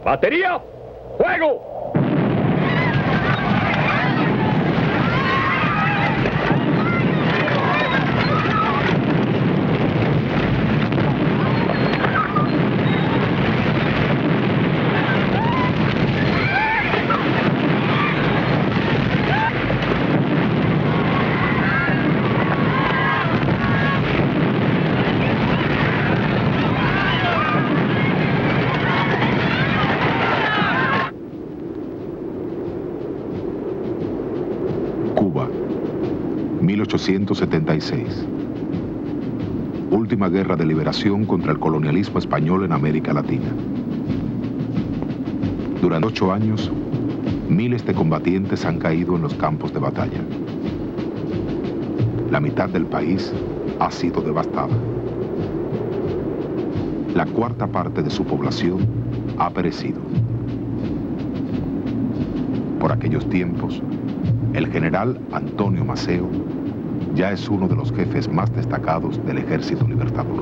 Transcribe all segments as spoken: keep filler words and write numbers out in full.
¡Batería! ¡Fuego! Cuba, mil ochocientos setenta y seis. Última guerra de liberación contra el colonialismo español en América Latina. Durante ocho años, miles de combatientes han caído en los campos de batalla. La mitad del país ha sido devastada. La cuarta parte de su población ha perecido. Por aquellos tiempos, el general Antonio Maceo ya es uno de los jefes más destacados del Ejército Libertador.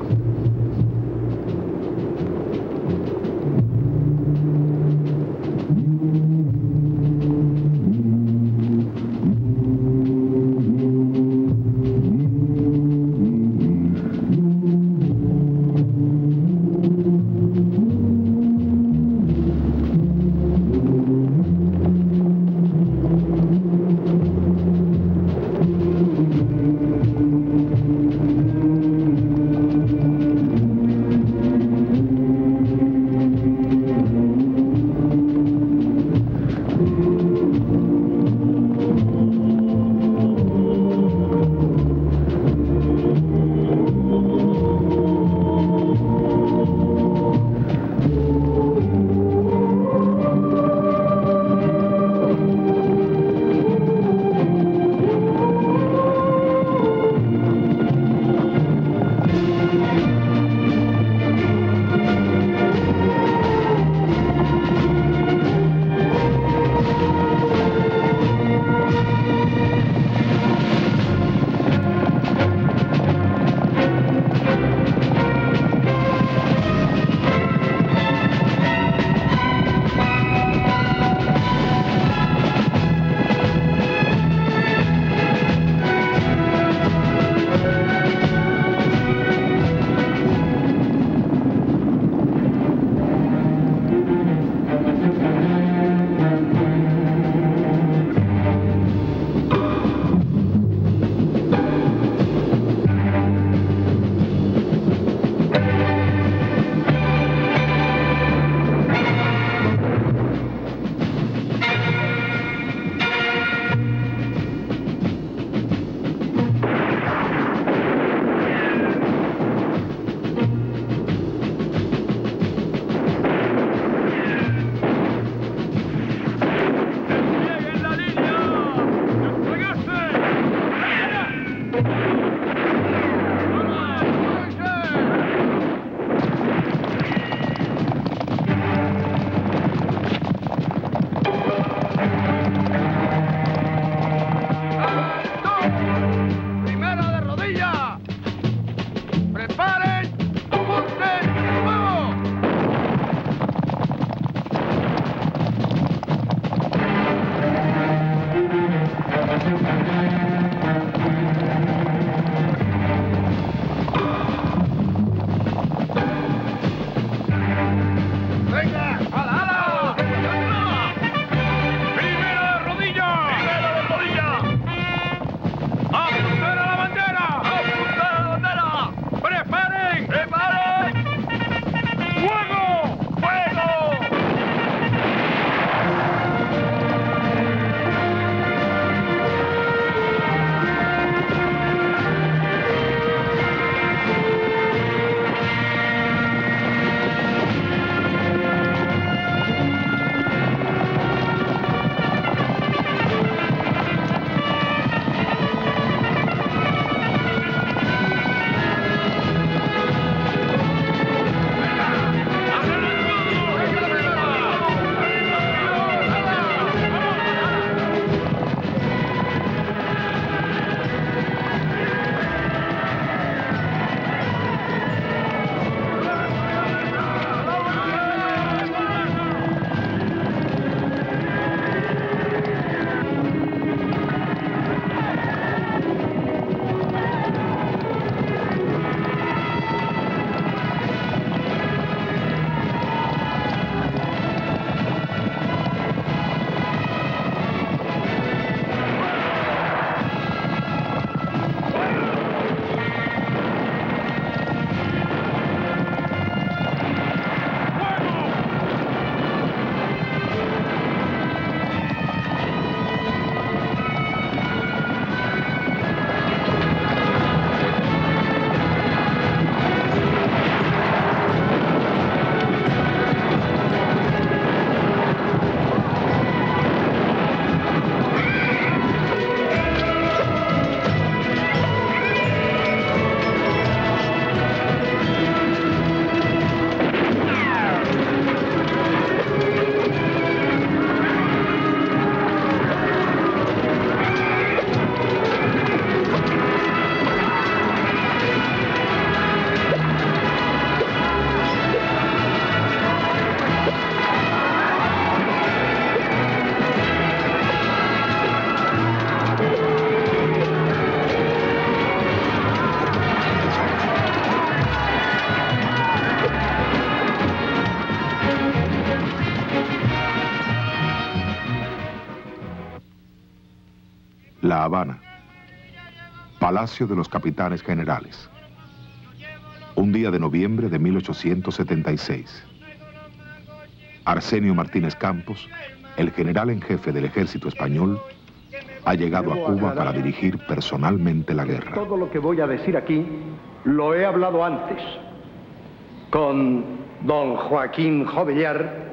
La Habana, Palacio de los Capitanes Generales. Un día de noviembre de mil ochocientos setenta y seis. Arsenio Martínez Campos, el general en jefe del ejército español, ha llegado a Cuba para dirigir personalmente la guerra. Todo lo que voy a decir aquí lo he hablado antes con don Joaquín Jovellar,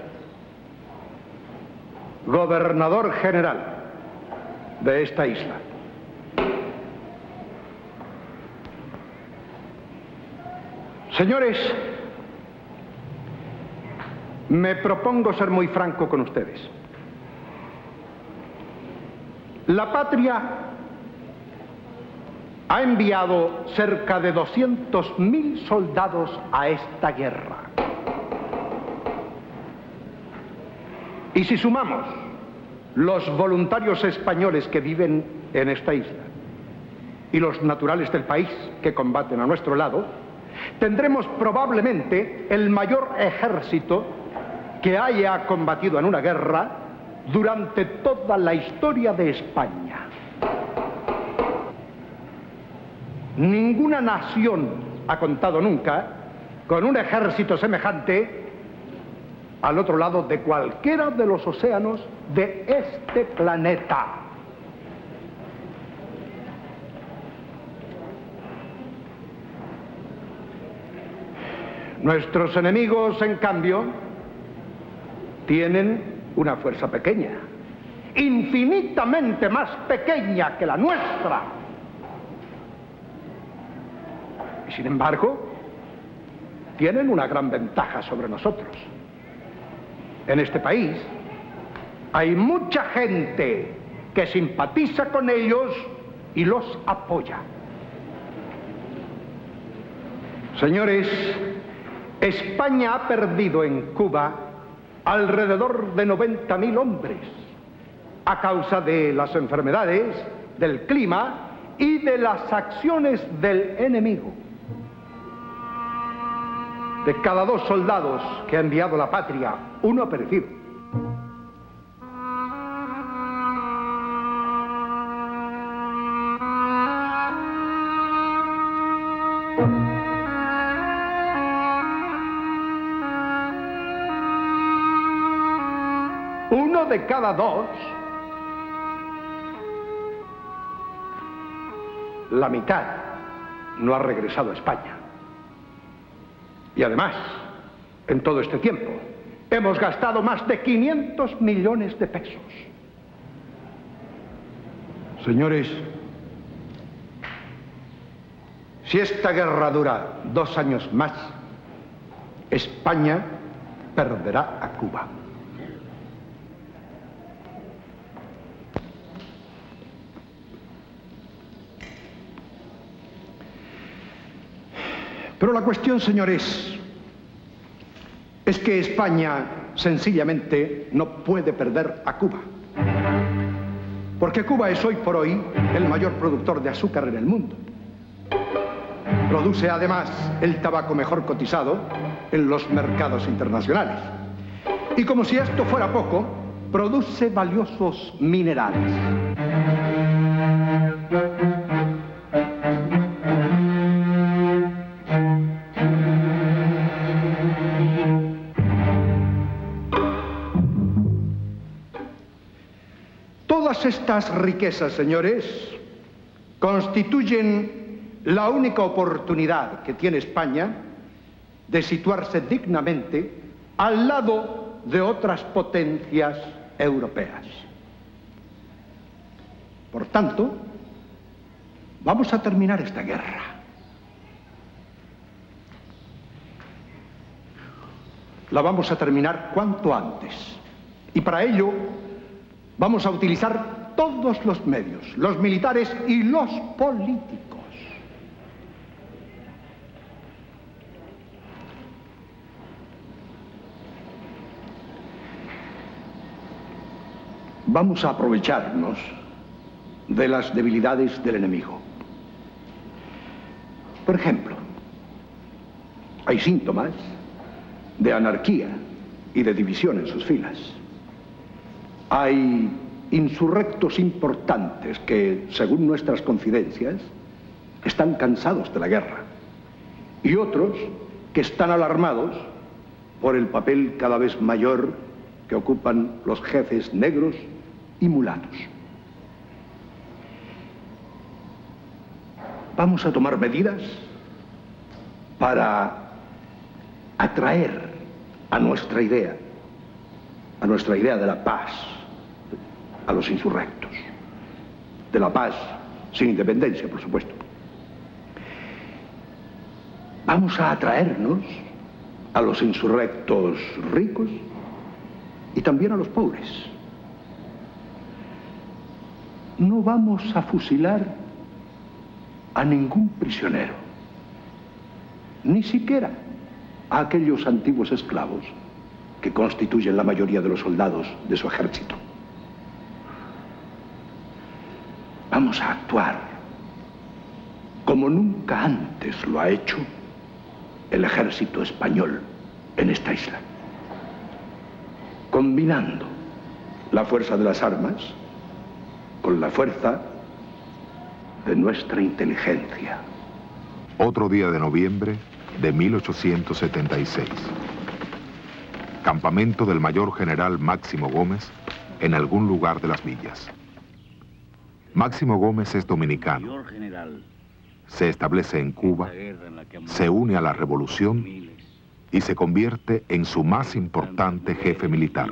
gobernador general de esta isla. Señores, me propongo ser muy franco con ustedes. La patria ha enviado cerca de doscientos mil soldados a esta guerra. Y si sumamos los voluntarios españoles que viven en esta isla y los naturales del país que combaten a nuestro lado, tendremos probablemente el mayor ejército que haya combatido en una guerra durante toda la historia de España. Ninguna nación ha contado nunca con un ejército semejante al otro lado de cualquiera de los océanos de este planeta. Nuestros enemigos, en cambio, tienen una fuerza pequeña, infinitamente más pequeña que la nuestra. Y sin embargo, tienen una gran ventaja sobre nosotros. En este país hay mucha gente que simpatiza con ellos y los apoya. Señores, España ha perdido en Cuba alrededor de noventa mil hombres a causa de las enfermedades, del clima y de las acciones del enemigo. De cada dos soldados que ha enviado la patria, uno ha perecido. Uno de cada dos, la mitad, no ha regresado a España. Y además, en todo este tiempo, hemos gastado más de quinientos millones de pesos. Señores, si esta guerra dura dos años más, España perderá a Cuba. Pero la cuestión, señores, es que España sencillamente no puede perder a Cuba. Porque Cuba es hoy por hoy el mayor productor de azúcar en el mundo. Produce además el tabaco mejor cotizado en los mercados internacionales. Y como si esto fuera poco, produce valiosos minerales. Todas estas riquezas, señores, constituyen la única oportunidad que tiene España de situarse dignamente al lado de otras potencias europeas. Por tanto, vamos a terminar esta guerra. La vamos a terminar cuanto antes. Y para ello vamos a utilizar todos los medios, los militares y los políticos. Vamos a aprovecharnos de las debilidades del enemigo. Por ejemplo, hay síntomas de anarquía y de división en sus filas. Hay insurrectos importantes que, según nuestras confidencias, están cansados de la guerra, y otros que están alarmados por el papel cada vez mayor que ocupan los jefes negros y mulatos. Vamos a tomar medidas para atraer a nuestra idea, a nuestra idea de la paz, a los insurrectos. De la paz sin independencia, por supuesto. Vamos a atraernos a los insurrectos ricos y también a los pobres. No vamos a fusilar a ningún prisionero, ni siquiera a aquellos antiguos esclavos que constituyen la mayoría de los soldados de su ejército. Vamos a actuar como nunca antes lo ha hecho el ejército español en esta isla, combinando la fuerza de las armas con la fuerza de nuestra inteligencia. Otro día de noviembre de mil ochocientos setenta y seis. Campamento del mayor general Máximo Gómez en algún lugar de las villas. Máximo Gómez es dominicano. Se establece en Cuba, se une a la revolución y se convierte en su más importante jefe militar.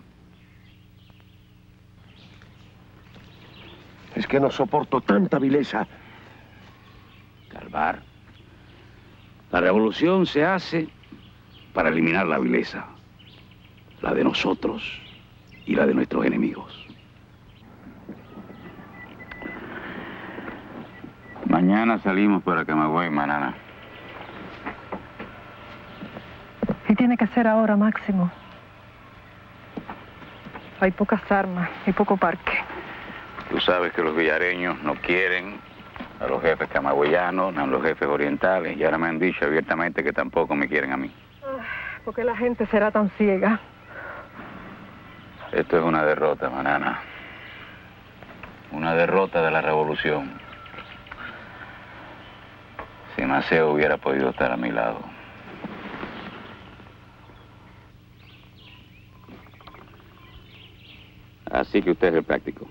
Es que no soporto tanta vileza. Calvar, la revolución se hace para eliminar la vileza, la de nosotros y la de nuestros enemigos. Mañana salimos para Camagüey, Manana. ¿Qué tiene que hacer ahora, Máximo? Hay pocas armas y poco parque. Tú sabes que los villareños no quieren a los jefes camagüeyanos, a los jefes orientales, y ahora me han dicho abiertamente que tampoco me quieren a mí. ¿Por qué la gente será tan ciega? Esto es una derrota, Manana. Una derrota de la revolución. Si Maceo hubiera podido estar a mi lado. Así que usted es el práctico.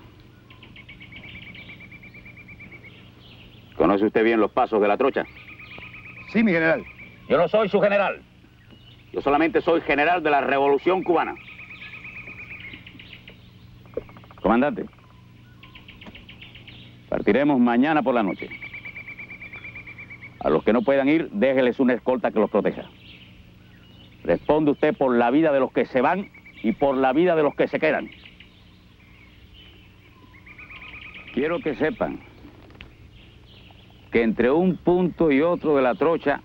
¿Conoce usted bien los pasos de la trocha? Sí, mi general. Yo no soy su general. Yo solamente soy general de la Revolución Cubana. Comandante, partiremos mañana por la noche. A los que no puedan ir, déjeles una escolta que los proteja. Responde usted por la vida de los que se van y por la vida de los que se quedan. Quiero que sepan que entre un punto y otro de la trocha,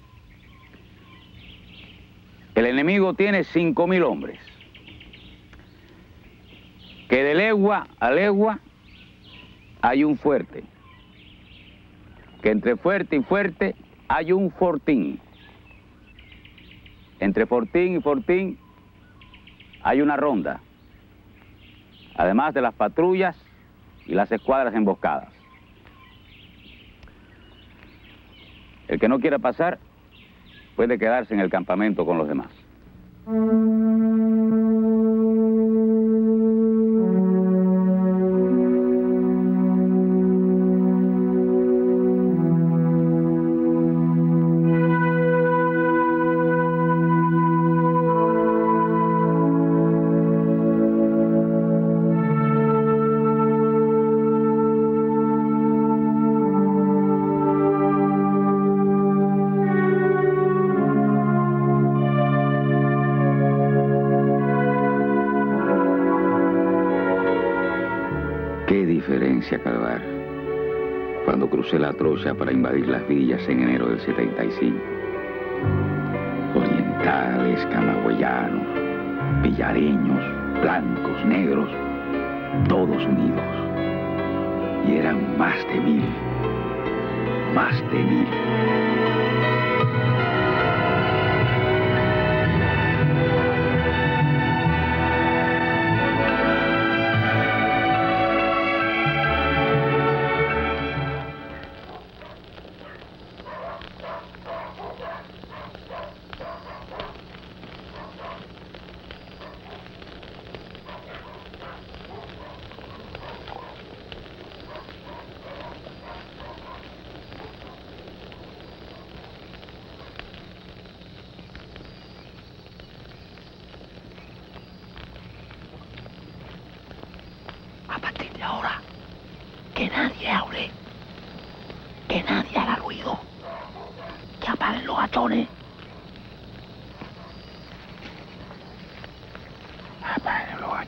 el enemigo tiene cinco mil hombres. Que de legua a legua hay un fuerte. Que entre fuerte y fuerte hay un fortín. Entre fortín y fortín hay una ronda. Además de las patrullas y las escuadras emboscadas. El que no quiera pasar puede quedarse en el campamento con los demás. Calvar, cuando crucé la trocha para invadir las villas en enero del setenta y cinco. Orientales, camagüeyanos, villareños, blancos, negros, todos unidos. Y eran más de mil, más de mil.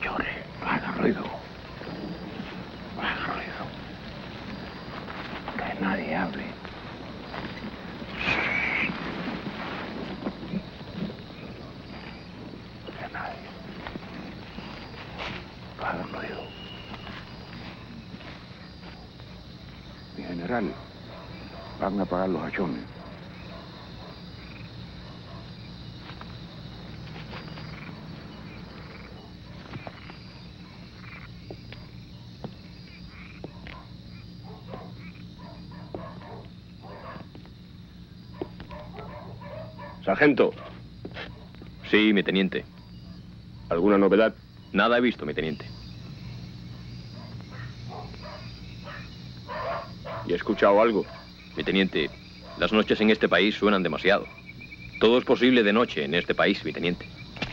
llore. No haga ruido. No haga ruido. Que nadie hable. Que nadie. No haga ruido. Mi general, van a apagar los hachones. Sargento. Sí, mi teniente. ¿Alguna novedad? Nada he visto, mi teniente. ¿Y he escuchado algo? Mi teniente, las noches en este país suenan demasiado. Todo es posible de noche en este país, mi teniente.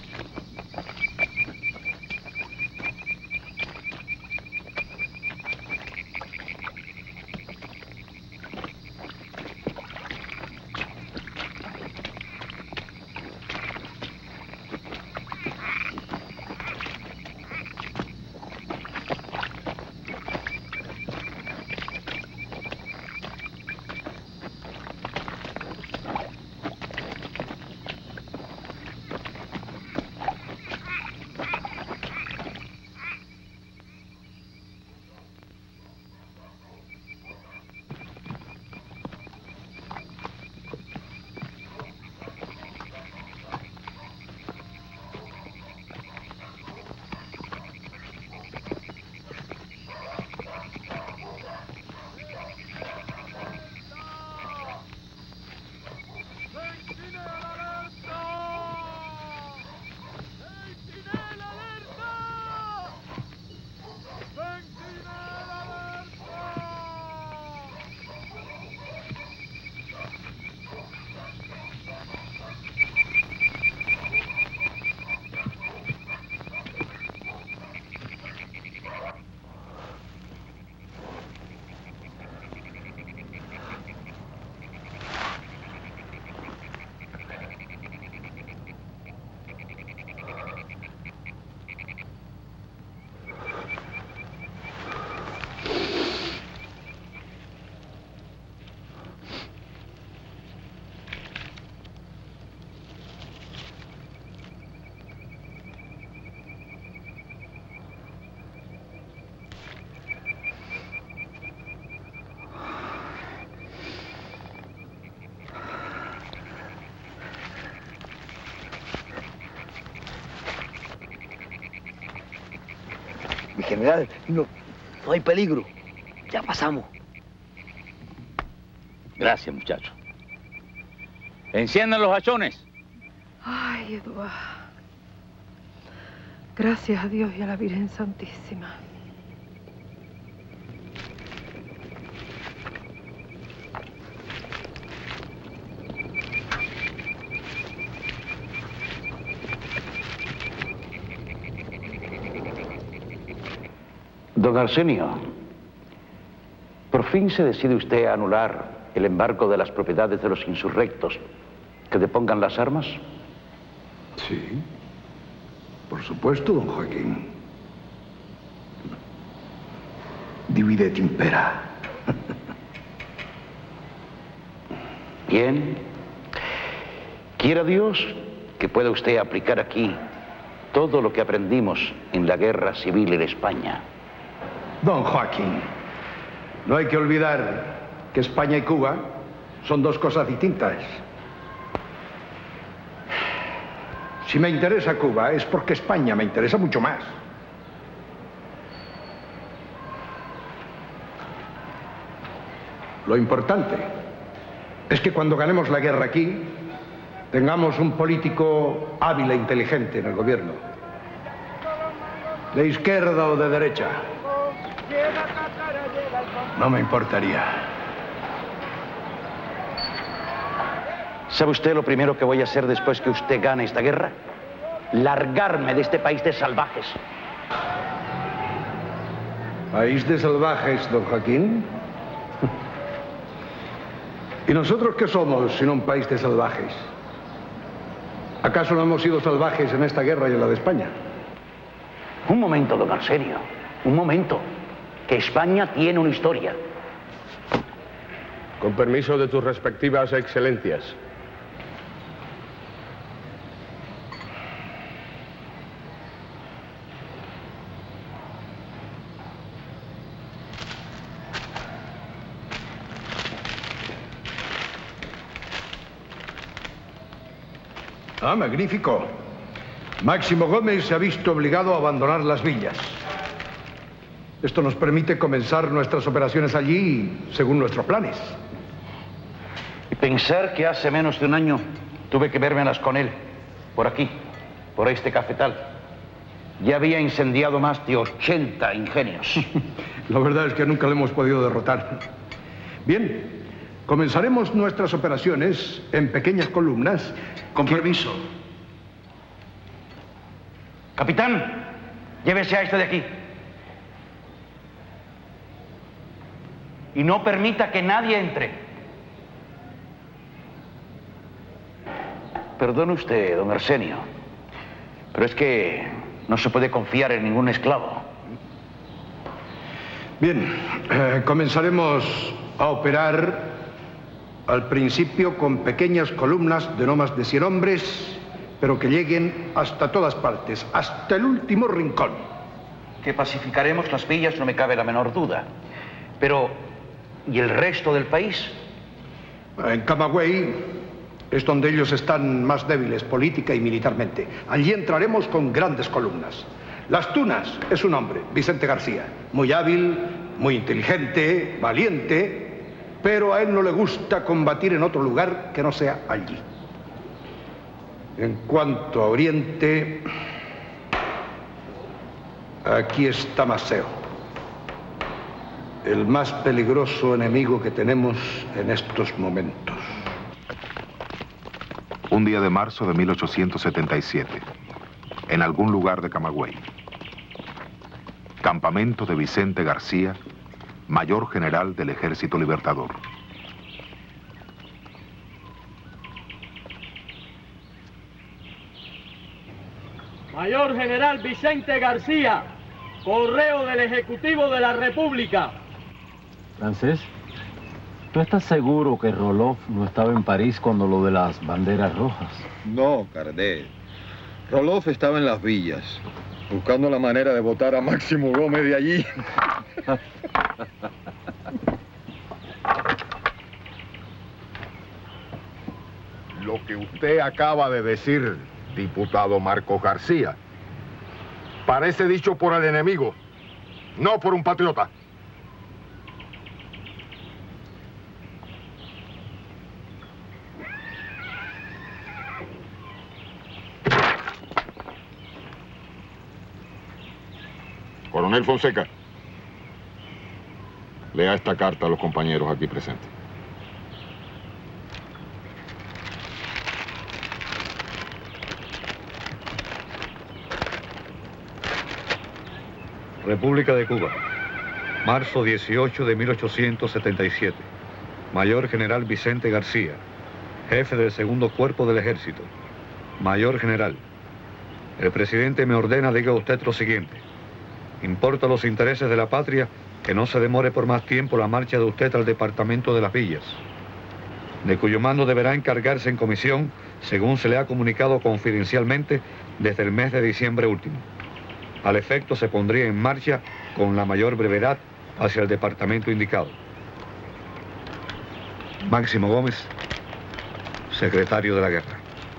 Mi general, no, no hay peligro. Ya pasamos. Gracias, muchacho. Enciendan los hachones. Ay, Eduardo. Gracias a Dios y a la Virgen Santísima. Don Arsenio, por fin se decide usted a anular el embargo de las propiedades de los insurrectos que depongan las armas. Sí, por supuesto, don Joaquín. Divide et impera. Bien. Quiera Dios que pueda usted aplicar aquí todo lo que aprendimos en la guerra civil en España. Don Joaquín, no hay que olvidar que España y Cuba son dos cosas distintas. Si me interesa Cuba es porque España me interesa mucho más. Lo importante es que cuando ganemos la guerra aquí, tengamos un político hábil e inteligente en el gobierno. De izquierda o de derecha. No me importaría. ¿Sabe usted lo primero que voy a hacer después que usted gane esta guerra? Largarme de este país de salvajes. ¿País de salvajes, don Joaquín? ¿Y nosotros qué somos sino un país de salvajes? ¿Acaso no hemos sido salvajes en esta guerra y en la de España? Un momento, don Arsenio, un momento. Que España tiene una historia. Con permiso de tus respectivas excelencias. Ah, magnífico. Máximo Gómez se ha visto obligado a abandonar las villas. Esto nos permite comenzar nuestras operaciones allí según nuestros planes. Y pensar que hace menos de un año tuve que vérmelas con él, por aquí, por este cafetal. Ya había incendiado más de ochenta ingenios. La verdad es que nunca lo hemos podido derrotar. Bien, comenzaremos nuestras operaciones en pequeñas columnas. Con permiso. Capitán, llévese a este de aquí. Y no permita que nadie entre. Perdone usted, don Arsenio, pero es que no se puede confiar en ningún esclavo. Bien, eh, comenzaremos a operar al principio con pequeñas columnas de no más de cien hombres, pero que lleguen hasta todas partes, hasta el último rincón. Que pacificaremos las villas no me cabe la menor duda, pero ¿y el resto del país? En Camagüey es donde ellos están más débiles política y militarmente. Allí entraremos con grandes columnas. Las Tunas es un hombre, Vicente García, muy hábil, muy inteligente, valiente, pero a él no le gusta combatir en otro lugar que no sea allí. En cuanto a Oriente, aquí está Maceo, el más peligroso enemigo que tenemos en estos momentos. Un día de marzo de mil ochocientos setenta y siete, en algún lugar de Camagüey. Campamento de Vicente García, mayor general del Ejército Libertador. Mayor General Vicente García, correo del Ejecutivo de la República. Francés, ¿tú estás seguro que Roloff no estaba en París cuando lo de las banderas rojas? No, Cardet. Roloff estaba en las villas, buscando la manera de votar a Máximo Gómez de allí. Lo que usted acaba de decir, diputado Marcos García, parece dicho por el enemigo, no por un patriota. Coronel Fonseca, lea esta carta a los compañeros aquí presentes. República de Cuba, marzo dieciocho de mil ochocientos setenta y siete. Mayor General Vicente García, jefe del segundo cuerpo del ejército. Mayor General, el presidente me ordena diga usted lo siguiente. Importa los intereses de la patria que no se demore por más tiempo la marcha de usted al departamento de las villas, de cuyo mando deberá encargarse en comisión, según se le ha comunicado confidencialmente desde el mes de diciembre último. Al efecto se pondría en marcha con la mayor brevedad hacia el departamento indicado. Máximo Gómez, secretario de la Guerra.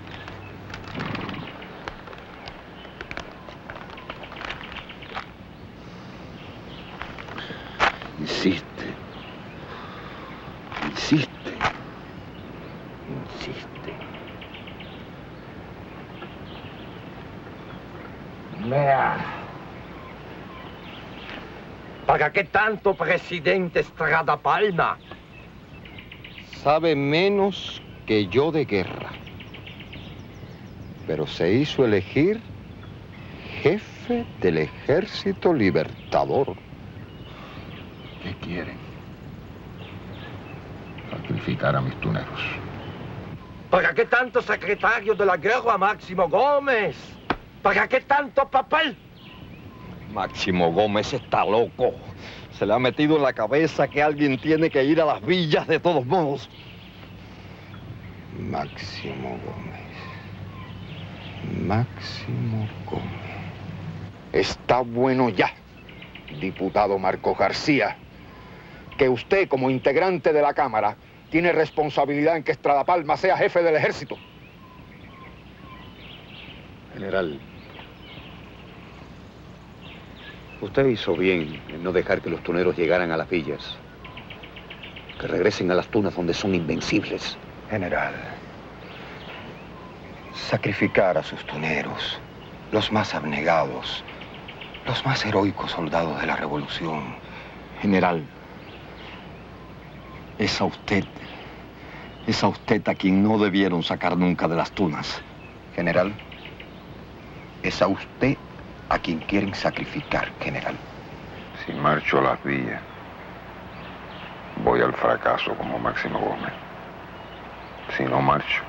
Insiste, insiste, insiste. Mea. ¿Para qué tanto, presidente Estrada Palma? Sabe menos que yo de guerra, pero se hizo elegir jefe del Ejército Libertador. ¿Qué quieren? Sacrificar a mis tuneros. ¿Para qué tanto secretario de la guerra, Máximo Gómez? ¿Para qué tanto papel? Máximo Gómez está loco. Se le ha metido en la cabeza que alguien tiene que ir a las villas de todos modos. Máximo Gómez. Máximo Gómez. Está bueno ya, diputado Marcos García, que usted, como integrante de la Cámara, tiene responsabilidad en que Estrada Palma sea jefe del ejército. General, usted hizo bien en no dejar que los tuneros llegaran a las villas. Que regresen a las tunas donde son invencibles. General, sacrificar a sus tuneros, los más abnegados, los más heroicos soldados de la revolución. General, es a usted, es a usted a quien no debieron sacar nunca de las tunas. General, es a usted a quien quieren sacrificar, general. Si marcho a las villas, voy al fracaso como Máximo Gómez. Si no marcho,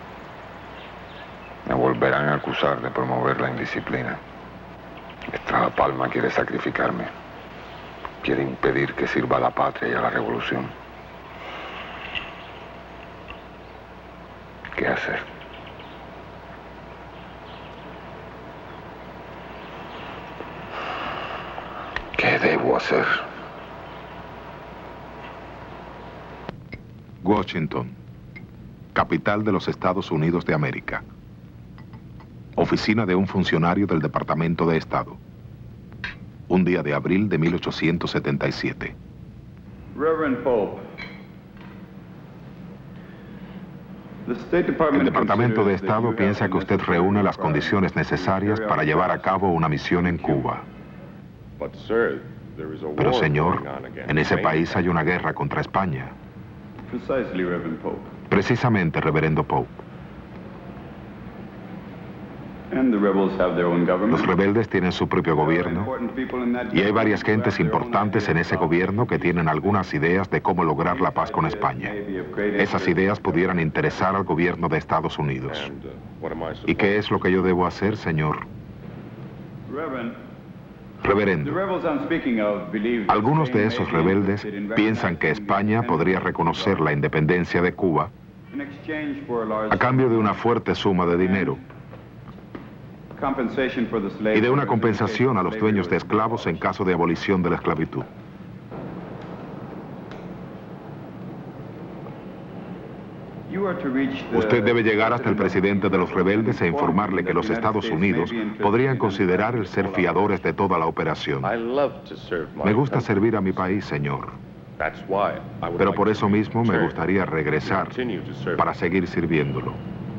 me volverán a acusar de promover la indisciplina. Estrada Palma quiere sacrificarme. Quiere impedir que sirva a la patria y a la revolución. ¿Qué hacer? ¿Qué debo hacer? Washington, capital de los Estados Unidos de América. Oficina de un funcionario del Departamento de Estado. Un día de abril de mil ochocientos setenta y siete. Reverend Pope. El Departamento de Estado piensa que usted reúne las condiciones necesarias para llevar a cabo una misión en Cuba. Pero, señor, en ese país hay una guerra contra España. Precisamente, Reverendo Pope. Los rebeldes tienen su propio gobierno y hay varias gentes importantes en ese gobierno que tienen algunas ideas de cómo lograr la paz con España. Esas ideas pudieran interesar al gobierno de Estados Unidos. ¿Y qué es lo que yo debo hacer, señor? Reverendo, algunos de esos rebeldes piensan que España podría reconocer la independencia de Cuba a cambio de una fuerte suma de dinero y de una compensación a los dueños de esclavos en caso de abolición de la esclavitud. Usted debe llegar hasta el presidente de los rebeldes e informarle que los Estados Unidos podrían considerar el ser fiadores de toda la operación. Me gusta servir a mi país, señor. Pero por eso mismo me gustaría regresar para seguir sirviéndolo.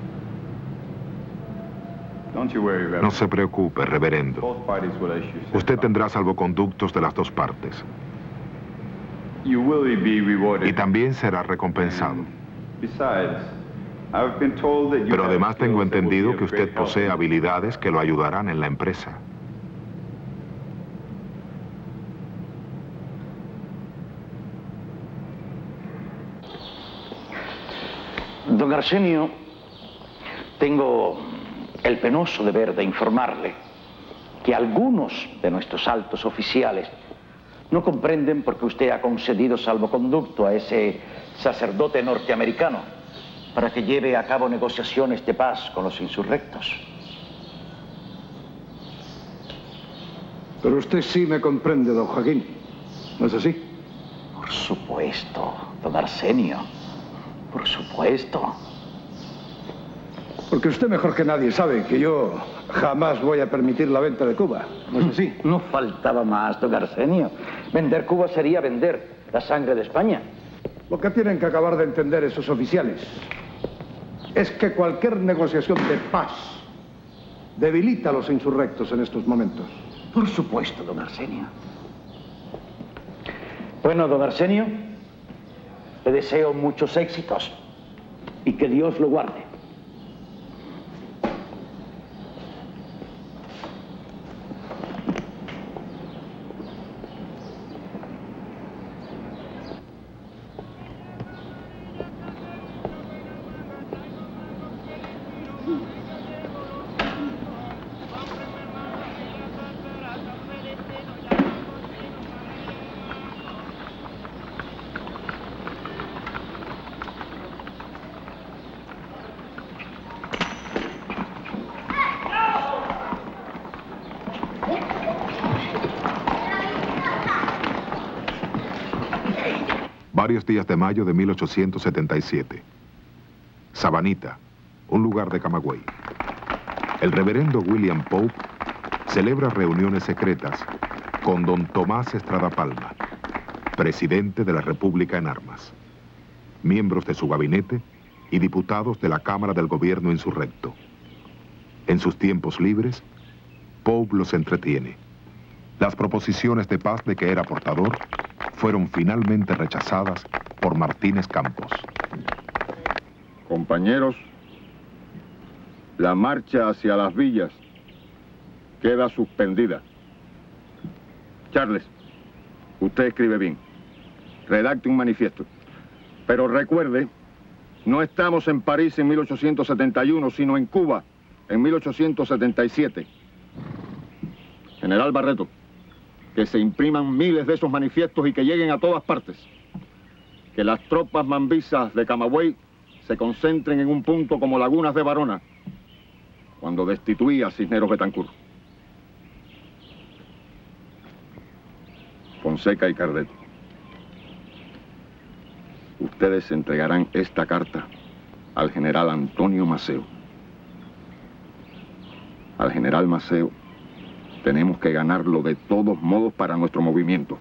No se preocupe, reverendo. Usted tendrá salvoconductos de las dos partes. Y también será recompensado. Pero además tengo entendido que usted posee habilidades que lo ayudarán en la empresa. Don Arsenio, tengo el penoso deber de informarle que algunos de nuestros altos oficiales no comprenden por qué usted ha concedido salvoconducto a ese sacerdote norteamericano para que lleve a cabo negociaciones de paz con los insurrectos. Pero usted sí me comprende, don Joaquín, ¿no es así? Por supuesto, don Arsenio, por supuesto. Porque usted mejor que nadie sabe que yo jamás voy a permitir la venta de Cuba, ¿no es así? No faltaba más, don Arsenio. Vender Cuba sería vender la sangre de España. Lo que tienen que acabar de entender esos oficiales es que cualquier negociación de paz debilita a los insurrectos en estos momentos. Por supuesto, don Arsenio. Bueno, don Arsenio, le deseo muchos éxitos y que Dios lo guarde. Varios días de mayo de mil ochocientos setenta y siete. Sabanita, un lugar de Camagüey. El reverendo William Pope celebra reuniones secretas con don Tomás Estrada Palma, presidente de la República en armas, miembros de su gabinete y diputados de la Cámara del Gobierno insurrecto. En sus tiempos libres, Pope los entretiene. Las proposiciones de paz de que era portador fueron finalmente rechazadas por Martínez Campos. Compañeros, la marcha hacia las villas queda suspendida. Charles, usted escribe bien. Redacte un manifiesto. Pero recuerde, no estamos en París en mil ochocientos setenta y uno, sino en Cuba en mil ochocientos setenta y siete. General Barreto, que se impriman miles de esos manifiestos y que lleguen a todas partes. Que las tropas mambisas de Camagüey se concentren en un punto como Lagunas de Barona, cuando destituí a Cisneros Betancur. Fonseca y Cardet, ustedes entregarán esta carta al general Antonio Maceo. Al general Maceo tenemos que ganarlo de todos modos para nuestro movimiento.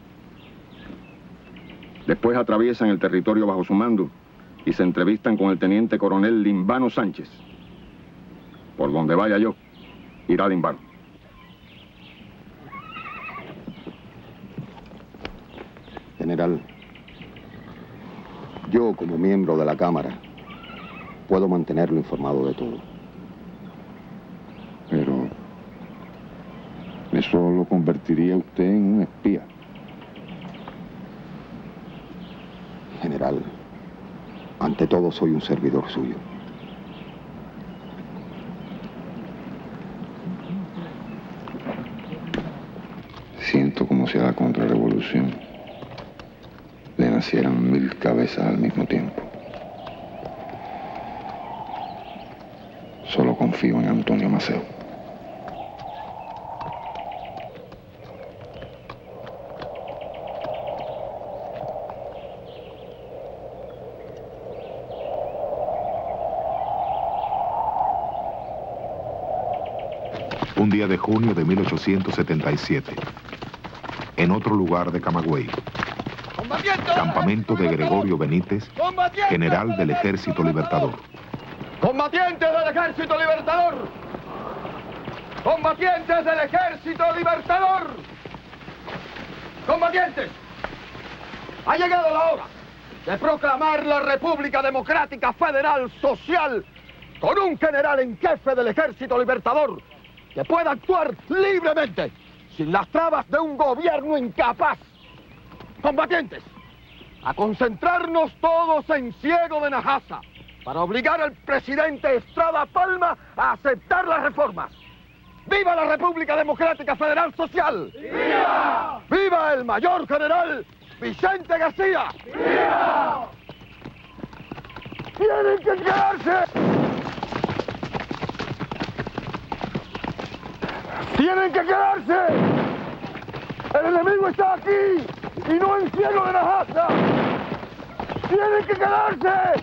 Después atraviesan el territorio bajo su mando y se entrevistan con el teniente coronel Limbano Sánchez. Por donde vaya yo, irá Limbano. General, yo como miembro de la Cámara puedo mantenerlo informado de todo. Pero eso lo convertiría usted en un espía. General, ante todo soy un servidor suyo. Siento como si a la contrarrevolución le nacieran mil cabezas al mismo tiempo. Solo confío en Antonio Maceo. Un día de junio de mil ochocientos setenta y siete, en otro lugar de Camagüey, campamento de Gregorio Benítez, general del Ejército Libertador. ¡Combatientes del Ejército Libertador! ¡Combatientes del Ejército Libertador! ¡Combatientes! Ha llegado la hora de proclamar la República Democrática Federal Social con un general en jefe del Ejército Libertador que pueda actuar libremente, sin las trabas de un gobierno incapaz. Combatientes, a concentrarnos todos en Ciego de Najasa para obligar al presidente Estrada Palma a aceptar las reformas. ¡Viva la República Democrática Federal Social! ¡Viva! ¡Viva el mayor general Vicente García! ¡Viva! ¡Tienen que quedarse! ¡Tienen que quedarse! ¡El enemigo está aquí y no en Ciego de Najasa! ¡Tienen que quedarse!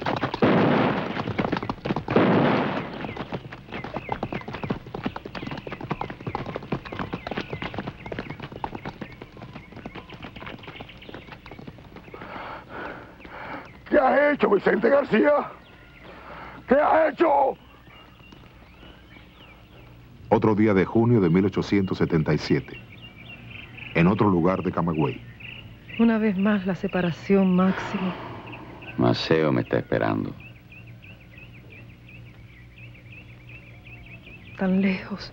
¿Qué has hecho, Vicente García? ¿Qué has hecho? Otro día de junio de mil ochocientos setenta y siete, en otro lugar de Camagüey. Una vez más la separación, Máximo. Maceo me está esperando. Tan lejos.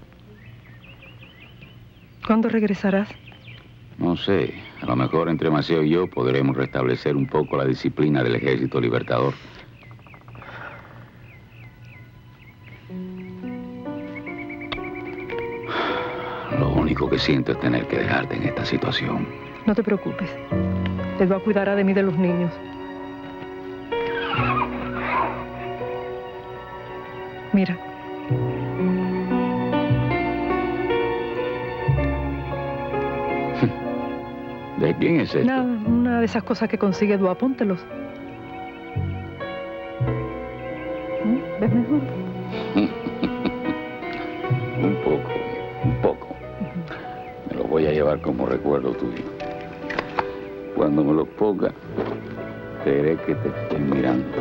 ¿Cuándo regresarás? No sé, a lo mejor entre Maceo y yo podremos restablecer un poco la disciplina del Ejército Libertador. Lo único que siento es tener que dejarte en esta situación. No te preocupes. Edward cuidará de mí y de los niños. Mira. ¿De quién es esto? Nada, una de esas cosas que consigue tú, apúntelos. ¿Eh? ¿Ves mejor? Un poco, un poco. Me lo voy a llevar como recuerdo tuyo. Cuando me lo ponga, veré que te estoy mirando.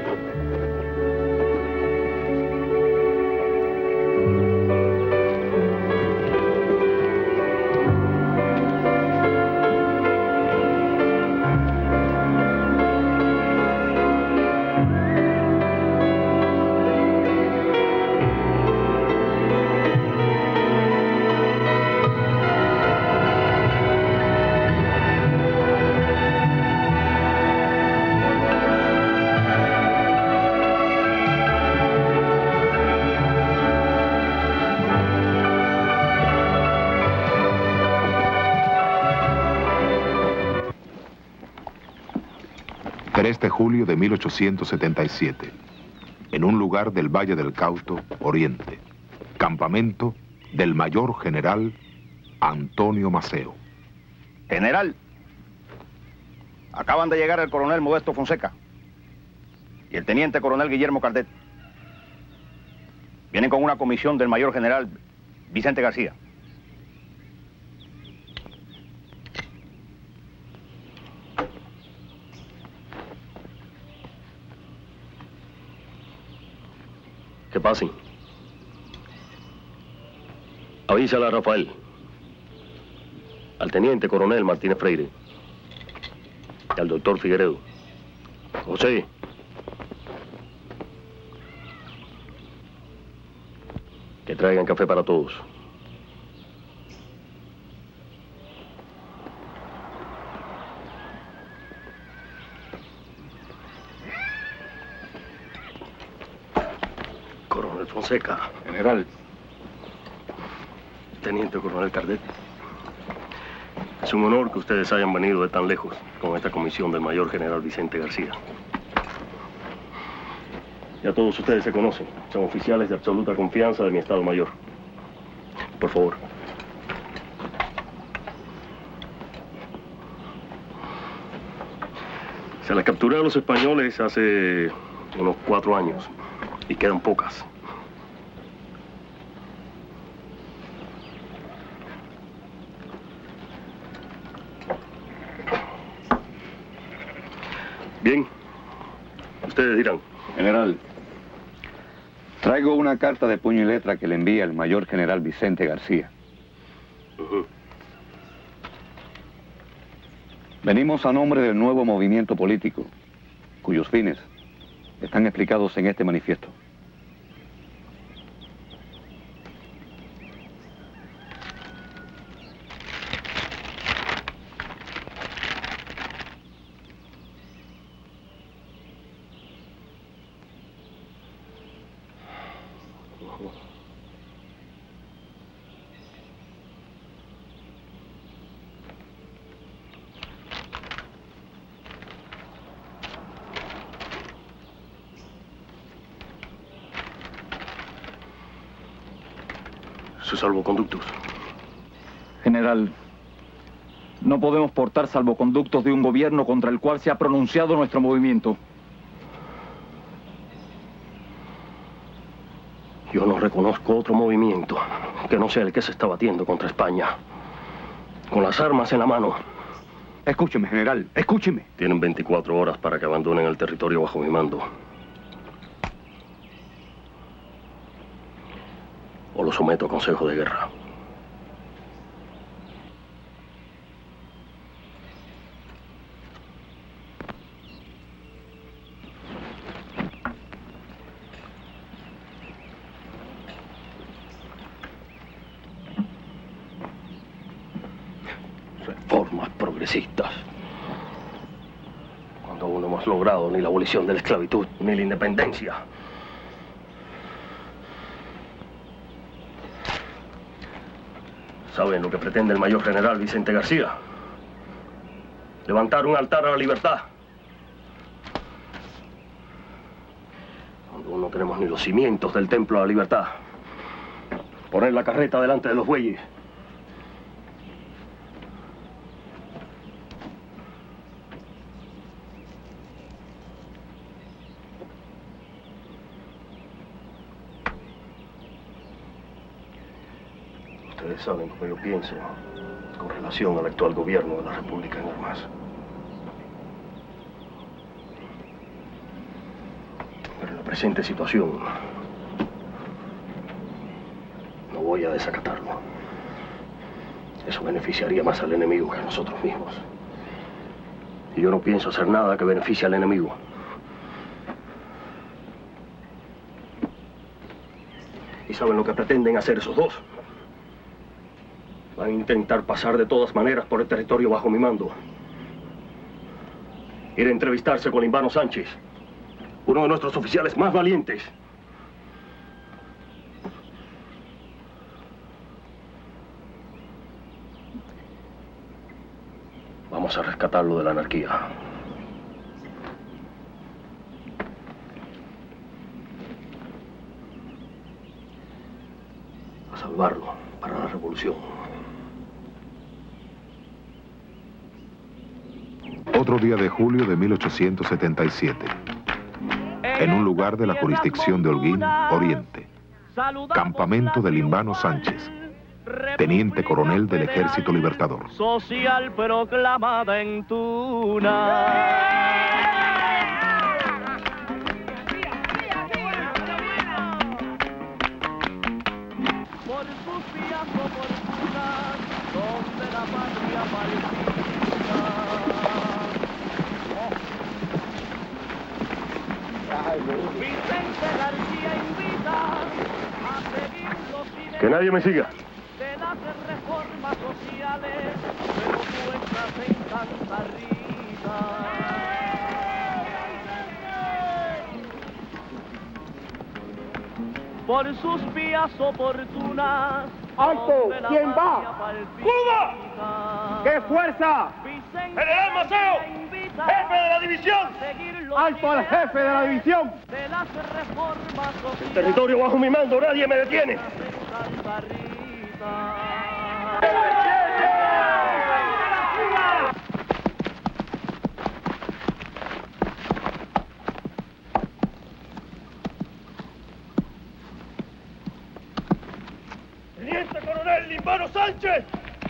tres de julio de mil ochocientos setenta y siete, en un lugar del Valle del Cauto, Oriente, campamento del mayor general Antonio Maceo. General, acaban de llegar el coronel Modesto Fonseca y el teniente coronel Guillermo Cardet. Vienen con una comisión del mayor general Vicente García. Que pasen. Avísale a Rafael, al teniente coronel Martínez Freire y al doctor Figueredo. José, que traigan café para todos. Coronel Fonseca. General. Teniente coronel Cardet. Es un honor que ustedes hayan venido de tan lejos con esta comisión del mayor general Vicente García. Ya todos ustedes se conocen. Son oficiales de absoluta confianza de mi Estado Mayor. Por favor. Se las capturé a los españoles hace unos cuatro años y quedan pocas. Bien, ustedes dirán. General, traigo una carta de puño y letra que le envía el mayor general Vicente García. Uh-huh. Venimos a nombre del nuevo movimiento político, cuyos fines están explicados en este manifiesto. Sus salvoconductos. General, no podemos portar salvoconductos de un gobierno contra el cual se ha pronunciado nuestro movimiento. Yo no reconozco otro movimiento que no sea el que se está batiendo contra España, con las armas en la mano. Escúcheme, general, escúcheme. Tienen veinticuatro horas para que abandonen el territorio bajo mi mando. O lo someto a consejo de guerra. Reformas progresistas. Cuando aún no hemos logrado ni la abolición de la esclavitud, ni la independencia. ¿Saben lo que pretende el mayor general Vicente García? Levantar un altar a la libertad. Cuando no tenemos ni los cimientos del templo a la libertad. Poner la carreta delante de los bueyes. Ustedes saben cómo yo pienso con relación al actual gobierno de la República en armas. Pero en la presente situación no voy a desacatarlo. Eso beneficiaría más al enemigo que a nosotros mismos. Y yo no pienso hacer nada que beneficie al enemigo. ¿Y saben lo que pretenden hacer esos dos? Van a intentar pasar de todas maneras por el territorio bajo mi mando. Ir a entrevistarse con Limbano Sánchez, uno de nuestros oficiales más valientes. Vamos a rescatarlo de la anarquía. A salvarlo para la revolución. Otro día de julio de mil ochocientos setenta y siete. En un lugar de la jurisdicción de Holguín, Oriente. Campamento de Limbano Sánchez, teniente coronel del Ejército Libertador. Social proclamada en Tuna. Por sus vías oportunas, donde la patria palestina. Vicente García invita a seguir los ideales. Que nadie me siga. De las reformas sociales, pero puestas en Santa Rita. Por sus vías oportunas. ¡Alto! ¿Quién va? ¡Cuba! ¡Qué fuerza! ¡General Maceo! ¡Jefe de la división! ¡Alto al jefe de la división! De las reformas sociales. El territorio bajo mi mando, nadie me detiene. Teniente coronel Limbano Sánchez,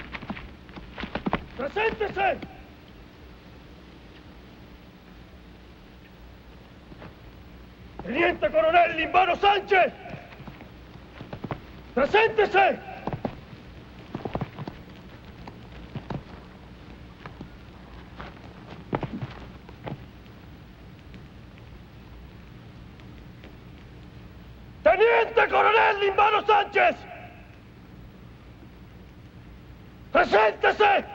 preséntese. Teniente coronel Limbano Sánchez, preséntese. Teniente coronel Limbano Sánchez, preséntese.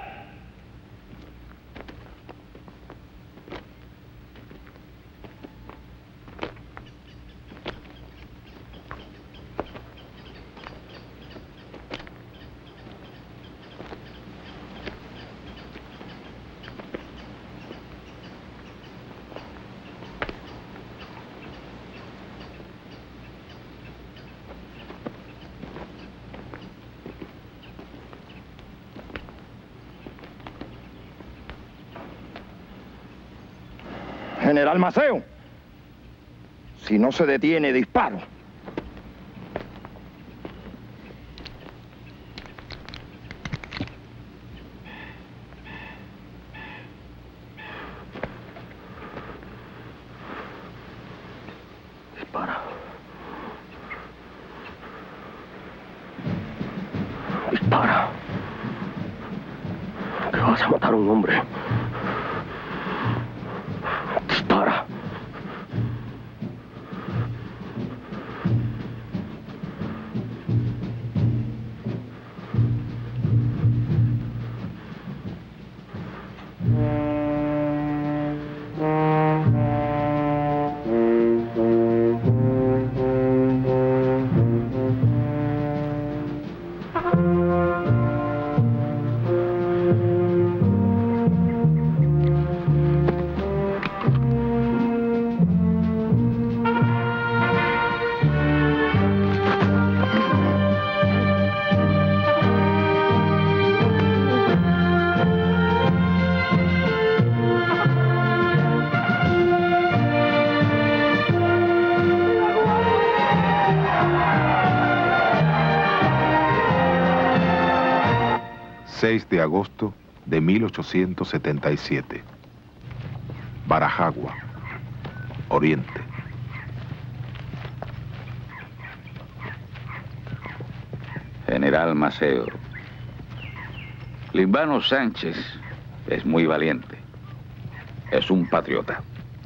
General Maceo, si no se detiene, disparo. Dispara. Dispara. Que vas a matar a un hombre. Dispara. seis de agosto de mil ochocientos setenta y siete. Barajagua, Oriente. General Maceo, Limbano Sánchez es muy valiente, es un patriota.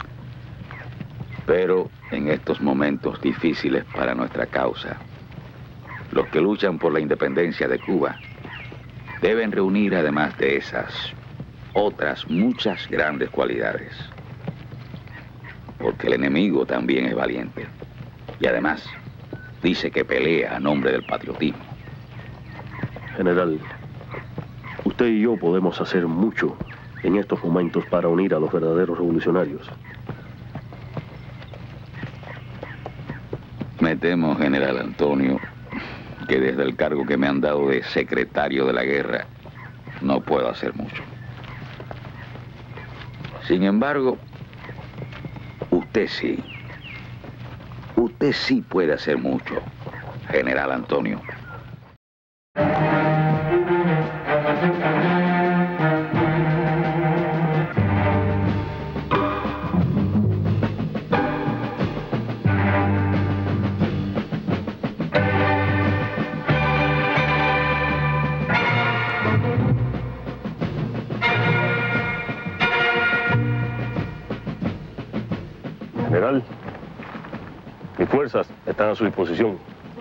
Pero en estos momentos difíciles para nuestra causa, los que luchan por la independencia de Cuba deben reunir, además de esas, otras muchas grandes cualidades. Porque el enemigo también es valiente. Y además, dice que pelea a nombre del patriotismo. General, usted y yo podemos hacer mucho en estos momentos para unir a los verdaderos revolucionarios. Me temo, General Antonio, que desde el cargo que me han dado de secretario de la guerra, no puedo hacer mucho. Sin embargo, usted sí. Usted sí puede hacer mucho, General Antonio. General, mis fuerzas están a su disposición.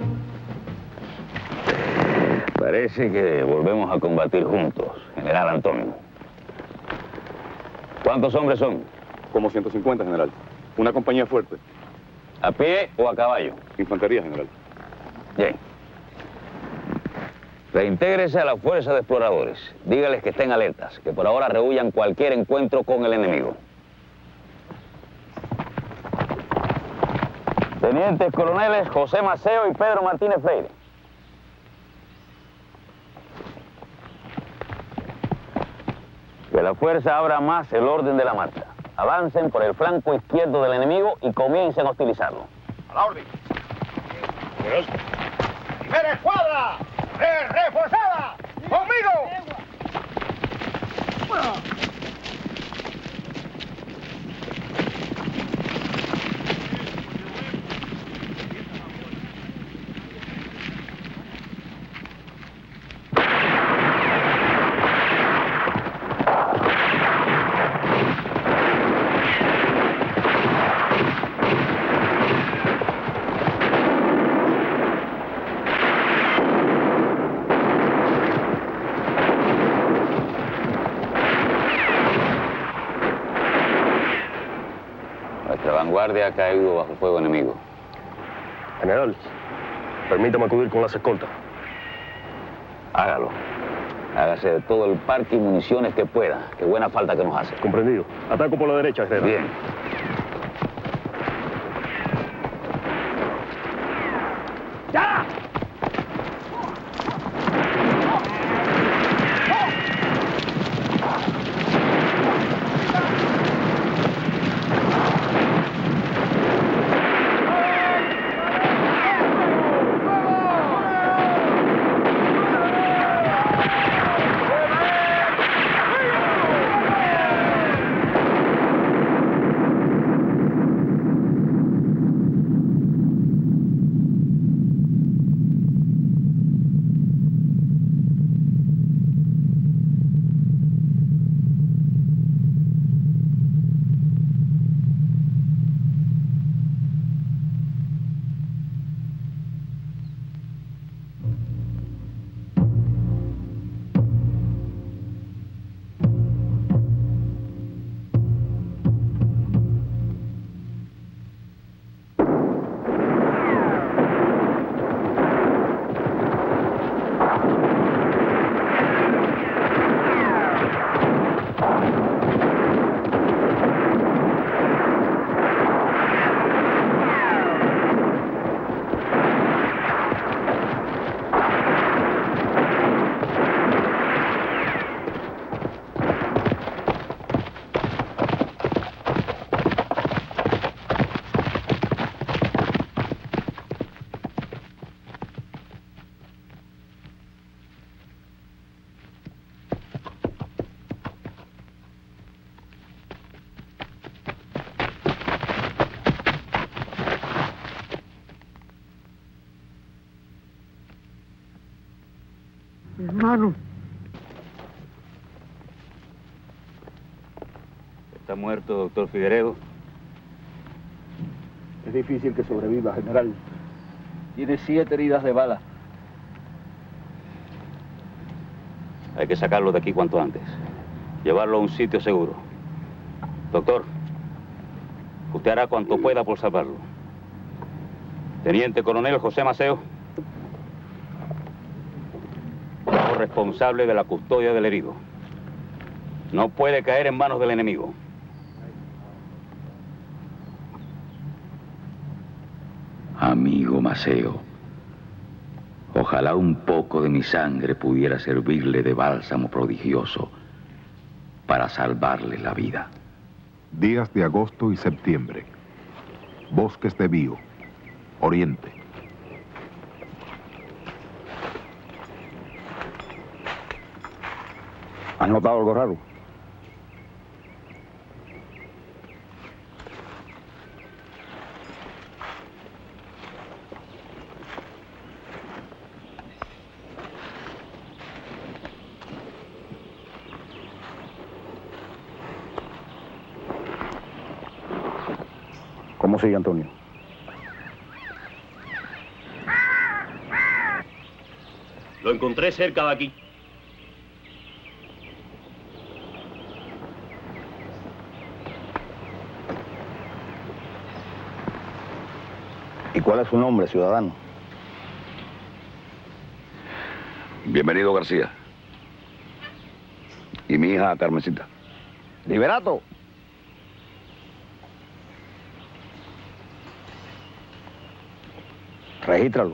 Parece que volvemos a combatir juntos, General Antonio. ¿Cuántos hombres son? Como ciento cincuenta, general. Una compañía fuerte. ¿A pie o a caballo? Infantería, general. Bien. Reintégrese a la fuerza de exploradores. Dígales que estén alertas, que por ahora rehuyan cualquier encuentro con el enemigo. Tenientes coroneles José Maceo y Pedro Martínez Freire. Que la fuerza abra más el orden de la marcha. Avancen por el flanco izquierdo del enemigo y comiencen a hostilizarlo. A la orden. ¡Primera escuadra! ¡Re ¡Reforzada! ¡Conmigo! Nuestra vanguardia ha caído bajo fuego enemigo. General, permítame acudir con las escoltas. Hágalo. Hágase de todo el parque y municiones que pueda. Qué buena falta que nos hace. Comprendido. Ataco por la derecha, general. Bien. ¡Ya! Mi hermano. ¿Está muerto, doctor Figueredo? Es difícil que sobreviva, general. Tiene siete heridas de bala. Hay que sacarlo de aquí cuanto antes. Llevarlo a un sitio seguro. Doctor, usted hará cuanto pueda por salvarlo. Teniente Coronel José Maceo, responsable de la custodia del herido. No puede caer en manos del enemigo. Amigo Maceo, ojalá un poco de mi sangre pudiera servirle de bálsamo prodigioso para salvarle la vida. Días de agosto y septiembre. Bosques de Bío, Oriente. ¿Has notado algo raro? ¿Cómo sigue, Antonio? Lo encontré cerca de aquí. ¿Y cuál es su nombre, ciudadano? Bienvenido, García. Y mi hija, Carmencita. Liberato. Regístralo.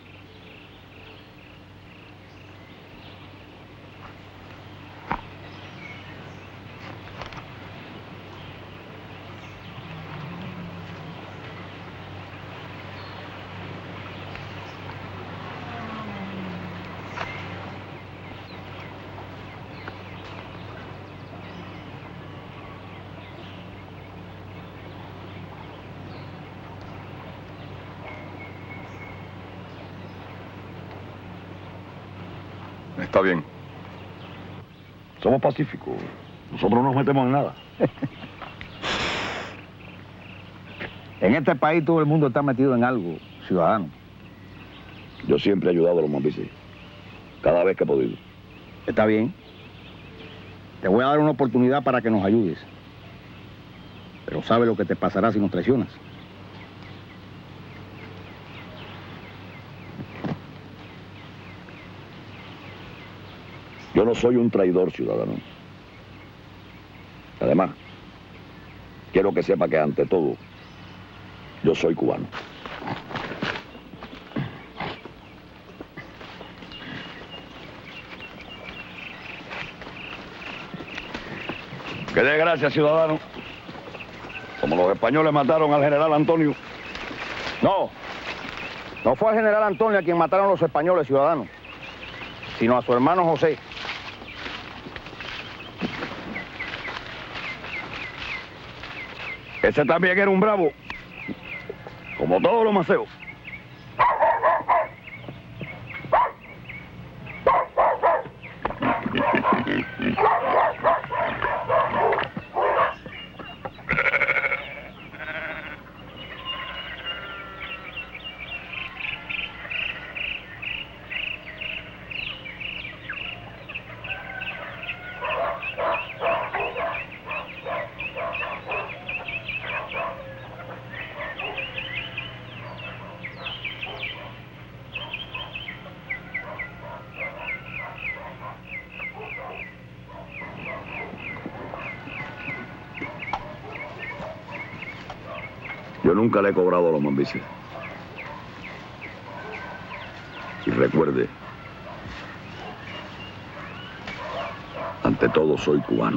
Está bien. Somos pacíficos. Nosotros no nos metemos en nada. En este país todo el mundo está metido en algo, ciudadano. Yo siempre he ayudado a los mambises. Cada vez que he podido. Está bien. Te voy a dar una oportunidad para que nos ayudes. Pero sabes lo que te pasará si nos traicionas. Yo no soy un traidor, ciudadano. Además, quiero que sepa que ante todo, yo soy cubano. Que dé gracias, ciudadano. Como los españoles mataron al general Antonio. No, no fue al general Antonio a quien mataron los españoles, ciudadanos, sino a su hermano José. Ese también era un bravo, como todos los maceos. Yo nunca le he cobrado a los mambises. Y recuerde, ante todo soy cubano.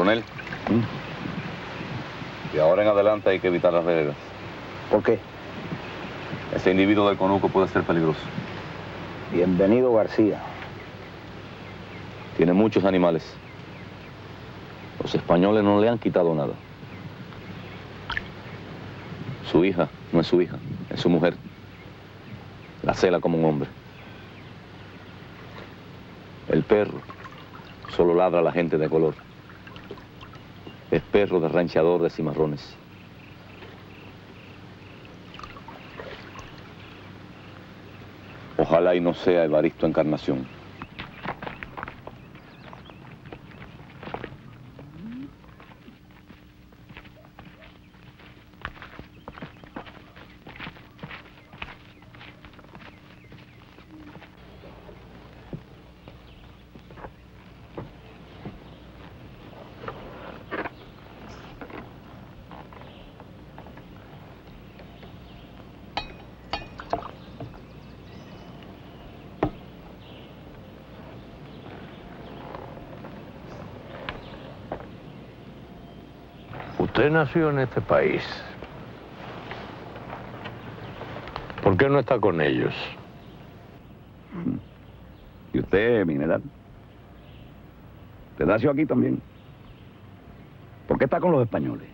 Coronel, de ahora en adelante hay que evitar las veredas. ¿Por qué? Ese individuo del conuco puede ser peligroso. Bienvenido, García. Tiene muchos animales. Los españoles no le han quitado nada. Su hija no es su hija, es su mujer. La cela como un hombre. El perro solo ladra a la gente de color. Es perro de ranchador de cimarrones. Ojalá y no sea Evaristo Encarnación. Usted nació en este país. ¿Por qué no está con ellos? ¿Y usted, mi general? ¿Usted nació aquí también? ¿Por qué está con los españoles?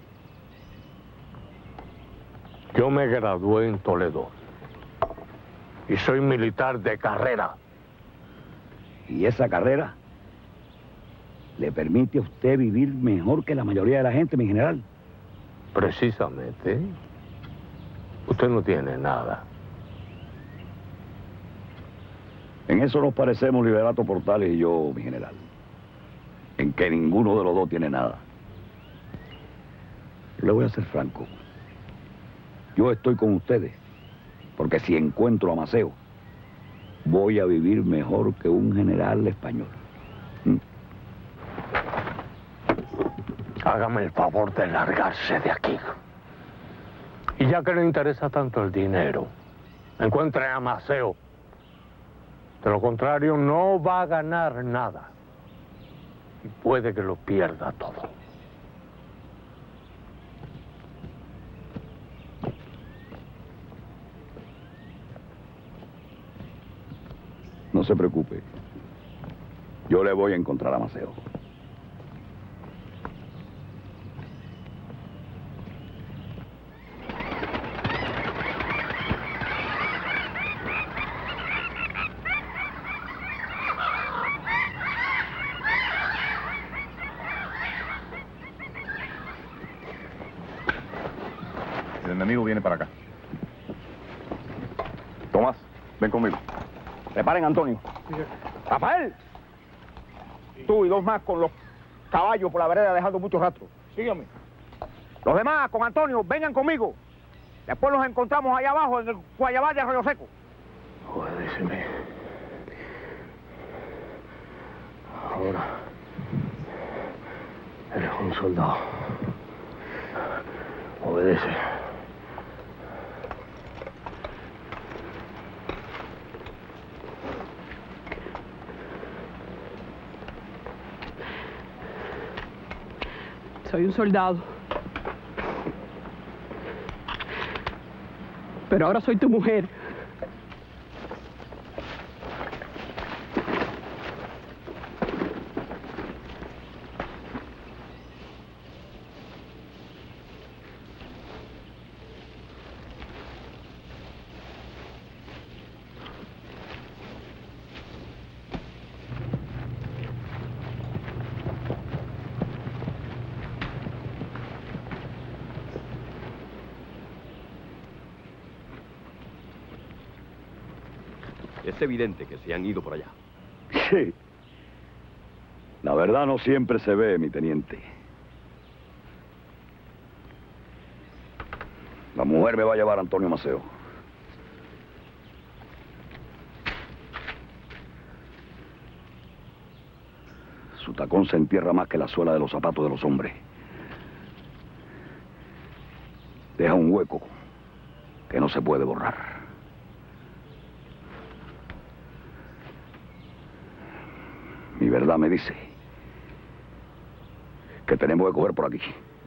Yo me gradué en Toledo. Y soy militar de carrera. ¿Y esa carrera le permite a usted vivir mejor que la mayoría de la gente, mi general? Precisamente. Usted no tiene nada. En eso nos parecemos Liberato Portales y yo, mi general. En que ninguno de los dos tiene nada. Le voy a ser franco. Yo estoy con ustedes, porque si encuentro a Maceo, voy a vivir mejor que un general español. ¿Mm? Hágame el favor de largarse de aquí. Y ya que le interesa tanto el dinero, encuentre a Maceo. De lo contrario, no va a ganar nada. Y puede que lo pierda todo. No se preocupe. Yo le voy a encontrar a Maceo. El enemigo viene para acá. Tomás, ven conmigo. Preparen, Antonio. Rafael. Tú y dos más con los caballos por la vereda dejando muchos rastros. Sígueme. Los demás con Antonio, vengan conmigo. Después nos encontramos allá abajo en el Guayabal de Arroyo Seco. Obedéceme. Ahora eres un soldado. Obedece. Soy un soldado. Pero ahora soy tu mujer. Es evidente que se han ido por allá. Sí. La verdad no siempre se ve, mi teniente. La mujer me va a llevar a Antonio Maceo. Su tacón se entierra más que la suela de los zapatos de los hombres. Deja un hueco que no se puede borrar. Mi verdad me dice que tenemos que coger por aquí.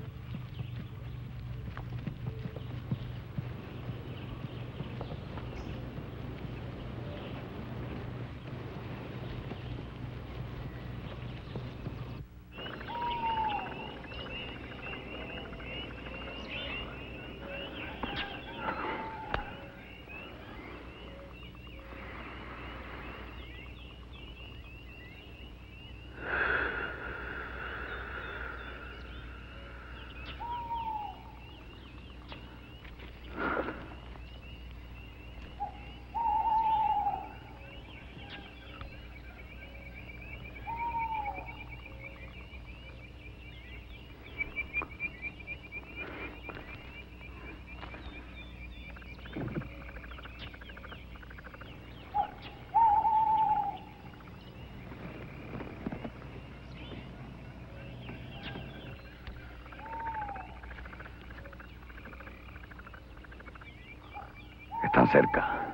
Están cerca.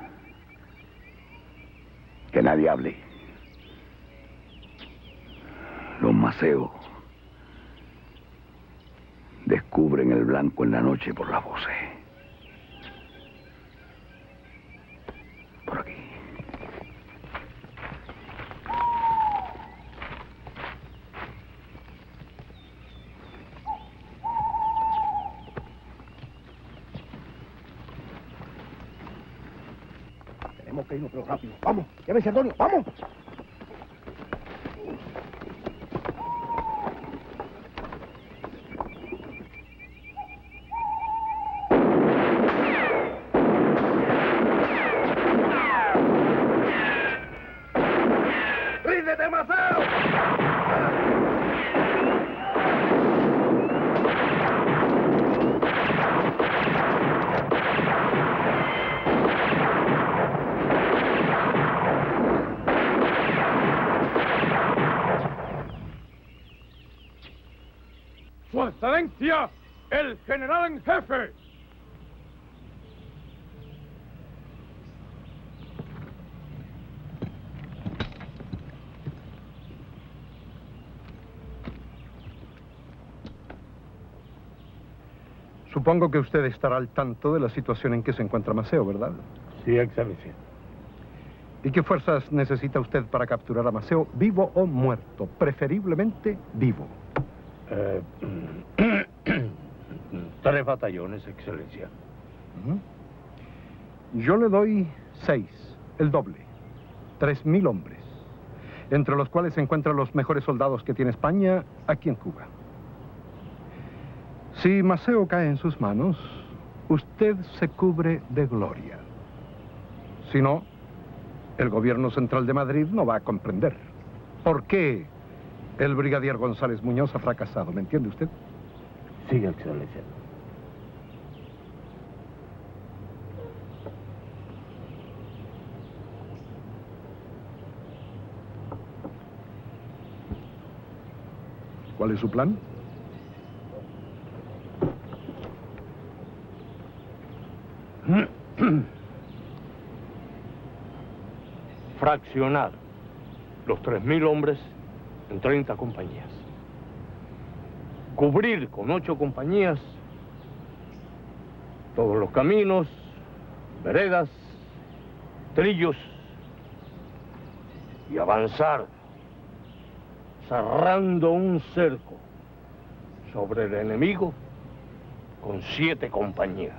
Que nadie hable. Los maceos descubren el blanco en la noche por las voces. Por aquí. Tenemos que irnos, pero rápido. ¡Vamos! ¡Llévese, Antonio! ¡Vamos! ¡Ríndete, Maceo! ¡Su Excelencia, el general en jefe! Supongo que usted estará al tanto de la situación en que se encuentra Maceo, ¿verdad? Sí, Excelencia. ¿Y qué fuerzas necesita usted para capturar a Maceo, vivo o muerto? Preferiblemente vivo. Eh, tres batallones, Excelencia. Yo le doy seis, el doble. Tres mil hombres, entre los cuales se encuentran los mejores soldados que tiene España aquí en Cuba. Si Maceo cae en sus manos, usted se cubre de gloria. Si no, el gobierno central de Madrid no va a comprender por qué el brigadier González Muñoz ha fracasado. ¿Me entiende usted? Sí, Excelencia. ¿Cuál es su plan? Fraccionar los tres mil hombres en treinta compañías. Cubrir con ocho compañías todos los caminos, veredas, trillos y avanzar cerrando un cerco sobre el enemigo con siete compañías.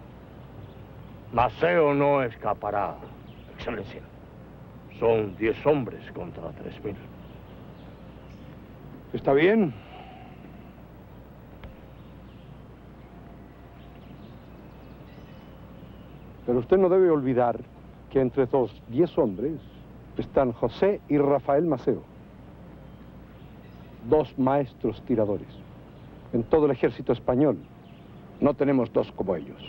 Maceo no escapará, Excelencia. Son diez hombres contra tres mil. Está bien. Pero usted no debe olvidar que entre esos diez hombres están José y Rafael Maceo. Dos maestros tiradores. En todo el ejército español no tenemos dos como ellos.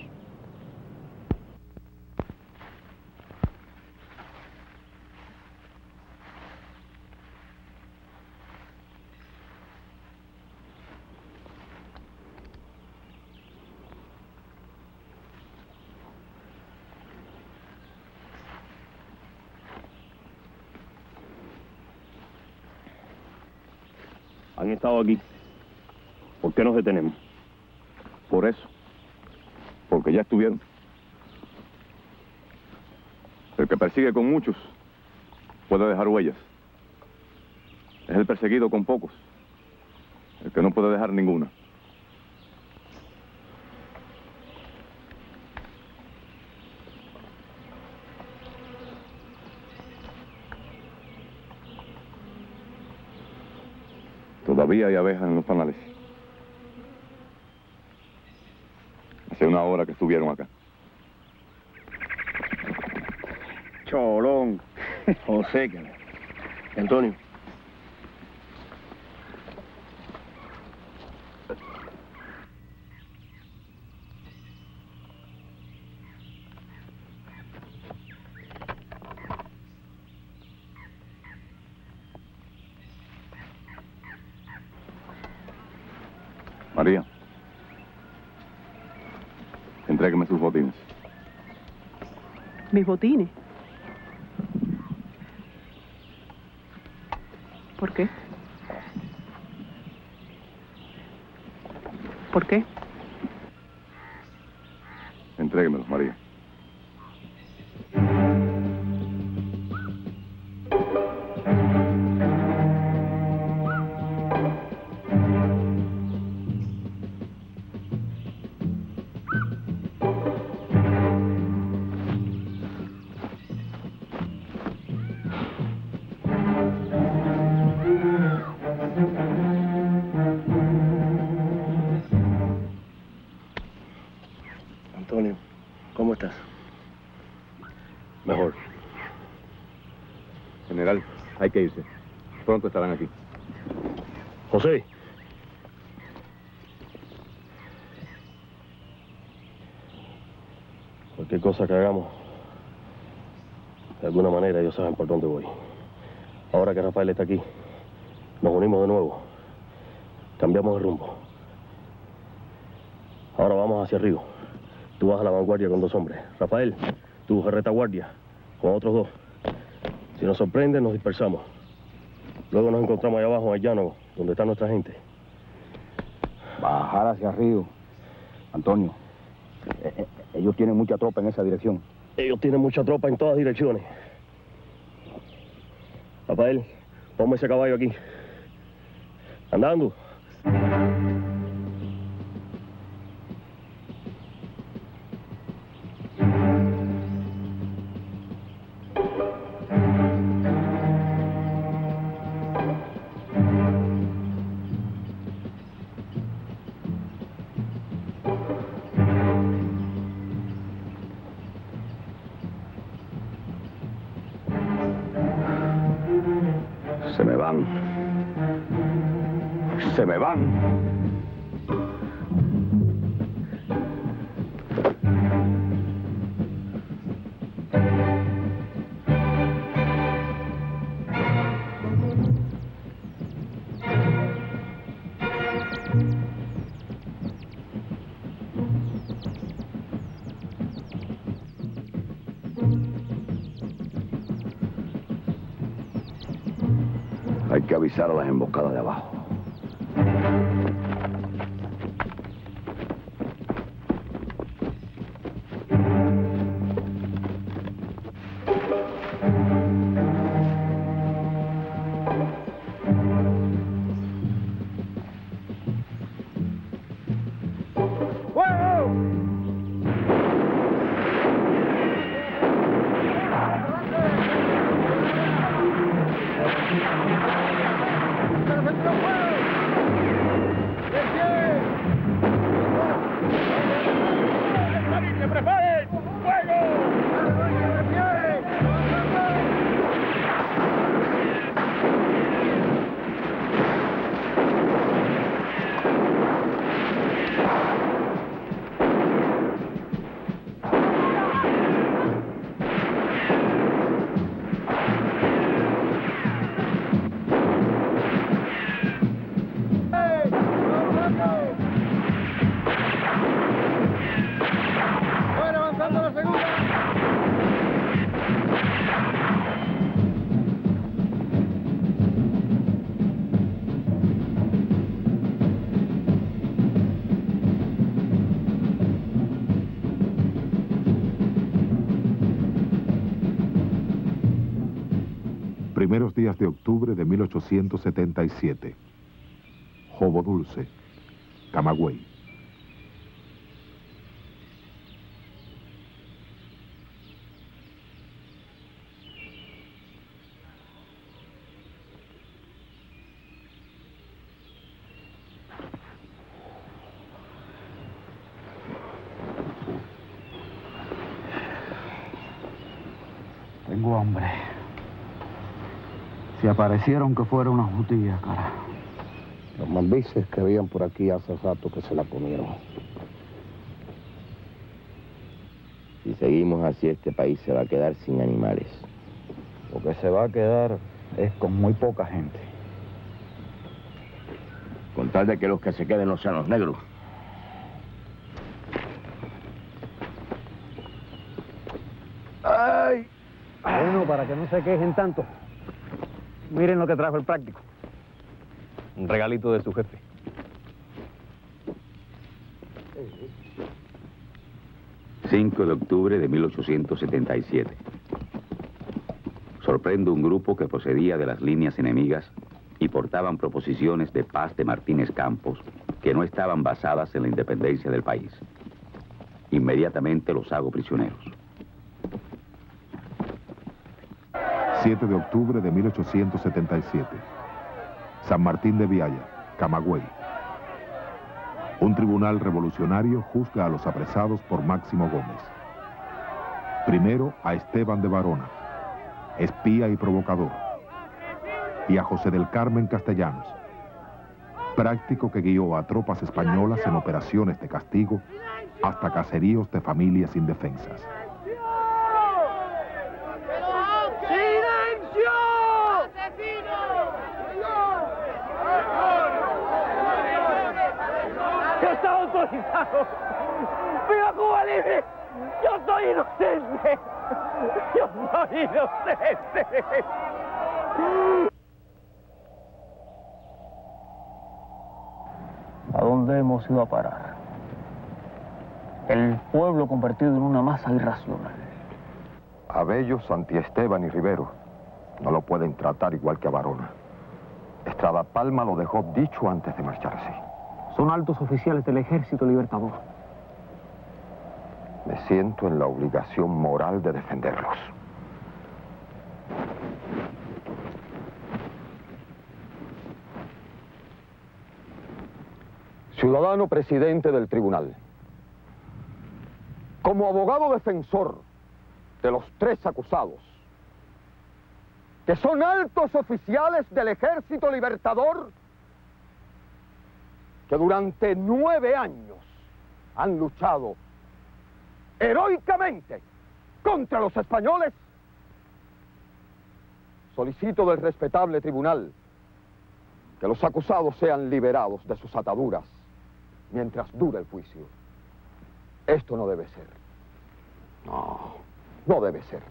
Han estado aquí. ¿Por qué nos detenemos? Por eso. Porque ya estuvieron. El que persigue con muchos puede dejar huellas. Es el perseguido con pocos el que no puede dejar ninguna. Todavía hay abejas en los panales. Hace una hora que estuvieron acá. Cholón. José, Antonio. María, entrégueme sus botines. ¿Mis botines? ¿Por qué? ¿Por qué? Entréguemelos, María. Antonio, ¿cómo estás? Mejor. General, hay que irse. Pronto estarán aquí. José. Cualquier cosa que hagamos, de alguna manera ellos saben por dónde voy. Ahora que Rafael está aquí, nos unimos de nuevo. Cambiamos de rumbo. Ahora vamos hacia Río. Tú vas a la vanguardia con dos hombres. Rafael, tú a retaguardia con otros dos. Si nos sorprenden, nos dispersamos. Luego nos encontramos allá abajo, en el llano, donde está nuestra gente. Bajar hacia Río. Antonio, eh, eh, ellos tienen mucha tropa en esa dirección. Ellos tienen mucha tropa en todas direcciones. Rafael, ponme ese caballo aquí. Andando. Se me van. Se me van. Hay que avisar a las emboscadas de abajo. ¡Fuego! Primeros días de octubre de mil ochocientos setenta y siete. Jobo Dulce, Camagüey. Tengo hambre. Si aparecieron que fuera una jutilla, cara. Los mambises que habían por aquí hace rato que se la comieron. Si seguimos así, este país se va a quedar sin animales. Lo que se va a quedar es con muy poca gente. Con tal de que los que se queden no sean los negros. ¡Ay! Bueno, para que no se quejen tanto, miren lo que trajo el práctico. Un regalito de su jefe. cinco de octubre de mil ochocientos setenta y siete. Sorprende un grupo que procedía de las líneas enemigas y portaban proposiciones de paz de Martínez Campos que no estaban basadas en la independencia del país. Inmediatamente los hago prisioneros. siete de octubre de mil ochocientos setenta y siete. San Martín de Vialla, Camagüey. Un tribunal revolucionario juzga a los apresados por Máximo Gómez. Primero a Esteban de Varona, espía y provocador, y a José del Carmen Castellanos, práctico que guió a tropas españolas en operaciones de castigo hasta caseríos de familias indefensas. ¡Yo estaba autorizado! ¡Viva Cuba libre! ¡Yo soy inocente! ¡Yo soy inocente! ¿A dónde hemos ido a parar? El pueblo convertido en una masa irracional. A Bello, Santiesteban y Rivero no lo pueden tratar igual que a Varona. Estrada Palma lo dejó dicho antes de marcharse. Son altos oficiales del Ejército Libertador. Me siento en la obligación moral de defenderlos. Ciudadano presidente del tribunal, como abogado defensor de los tres acusados, que son altos oficiales del Ejército Libertador, que durante nueve años han luchado heroicamente contra los españoles, solicito del respetable tribunal que los acusados sean liberados de sus ataduras mientras dure el juicio. Esto no debe ser. No, no debe ser.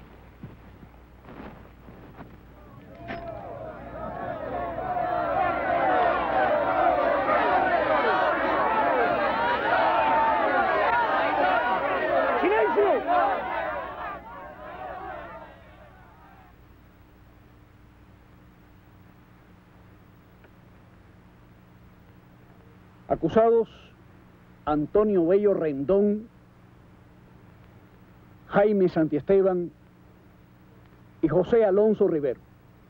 Acusados Antonio Bello Rendón, Jaime Santiesteban y José Alonso Rivero.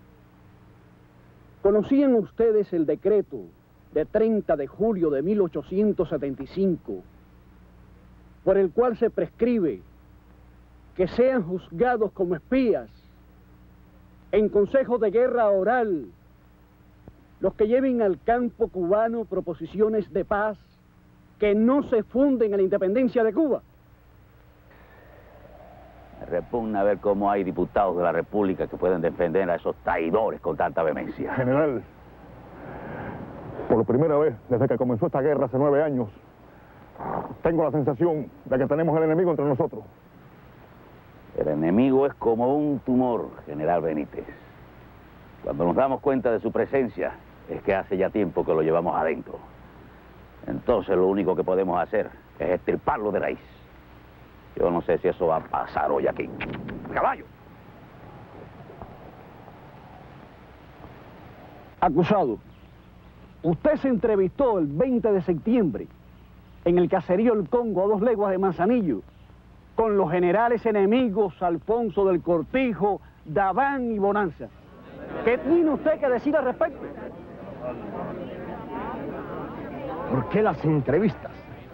¿Conocían ustedes el decreto de treinta de julio de mil ochocientos setenta y cinco por el cual se prescribe que sean juzgados como espías en consejo de guerra oral los que lleven al campo cubano proposiciones de paz que no se funden en la independencia de Cuba? Me repugna ver cómo hay diputados de la República que pueden defender a esos traidores con tanta vehemencia. General, por primera vez desde que comenzó esta guerra hace nueve años, tengo la sensación de que tenemos el enemigo entre nosotros. El enemigo es como un tumor, general Benítez. Cuando nos damos cuenta de su presencia, es que hace ya tiempo que lo llevamos adentro. Entonces lo único que podemos hacer es extirparlo de raíz. Yo no sé si eso va a pasar hoy aquí. ¡Caballo! Acusado, usted se entrevistó el veinte de septiembre en el caserío El Congo, a dos leguas de Manzanillo, con los generales enemigos Alfonso del Cortijo, Daván y Bonanza. ¿Qué tiene usted que decir al respecto? ¿Por qué las entrevistas?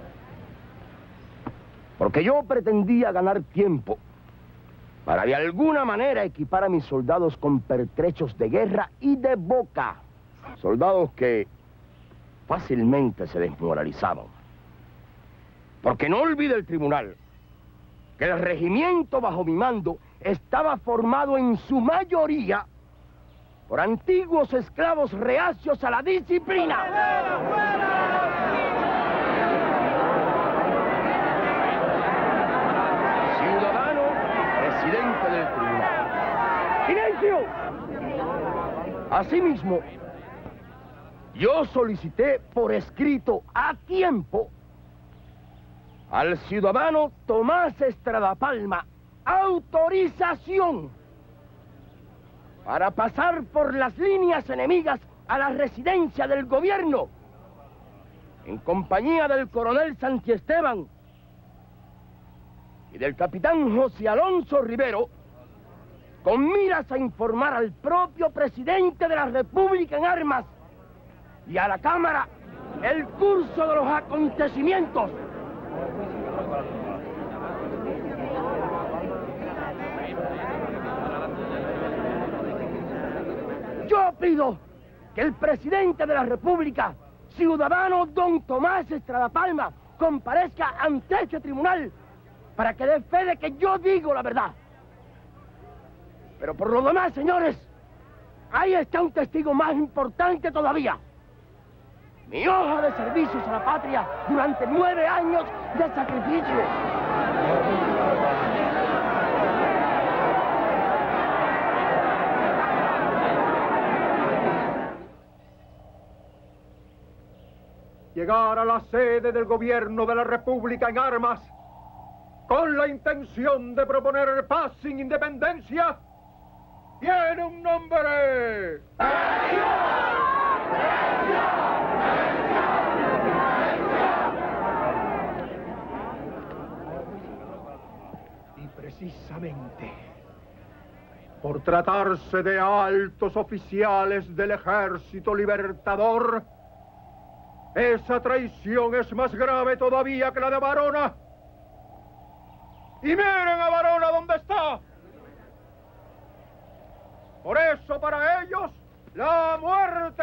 Porque yo pretendía ganar tiempo para de alguna manera equipar a mis soldados con pertrechos de guerra y de boca. Soldados que fácilmente se desmoralizaban. Porque no olvide el tribunal que el regimiento bajo mi mando estaba formado en su mayoría por antiguos esclavos reacios a la disciplina. Ciudadano presidente del tribunal. ¡Silencio! Asimismo, yo solicité por escrito a tiempo al ciudadano Tomás Estrada Palma autorización para pasar por las líneas enemigas a la residencia del gobierno en compañía del coronel Santiesteban y del capitán José Alonso Rivero, con miras a informar al propio presidente de la República en armas y a la Cámara el curso de los acontecimientos. Yo pido que el presidente de la República, ciudadano don Tomás Estrada Palma, comparezca ante este tribunal para que dé fe de que yo digo la verdad. Pero por lo demás, señores, ahí está un testigo más importante todavía. Mi hoja de servicios a la patria durante nueve años de sacrificio. Llegar a la sede del gobierno de la República en armas con la intención de proponer paz sin independencia tiene un nombre. Y precisamente por tratarse de altos oficiales del Ejército Libertador, esa traición es más grave todavía que la de Varona. Y miren a Varona dónde está. Por eso para ellos, la muerte.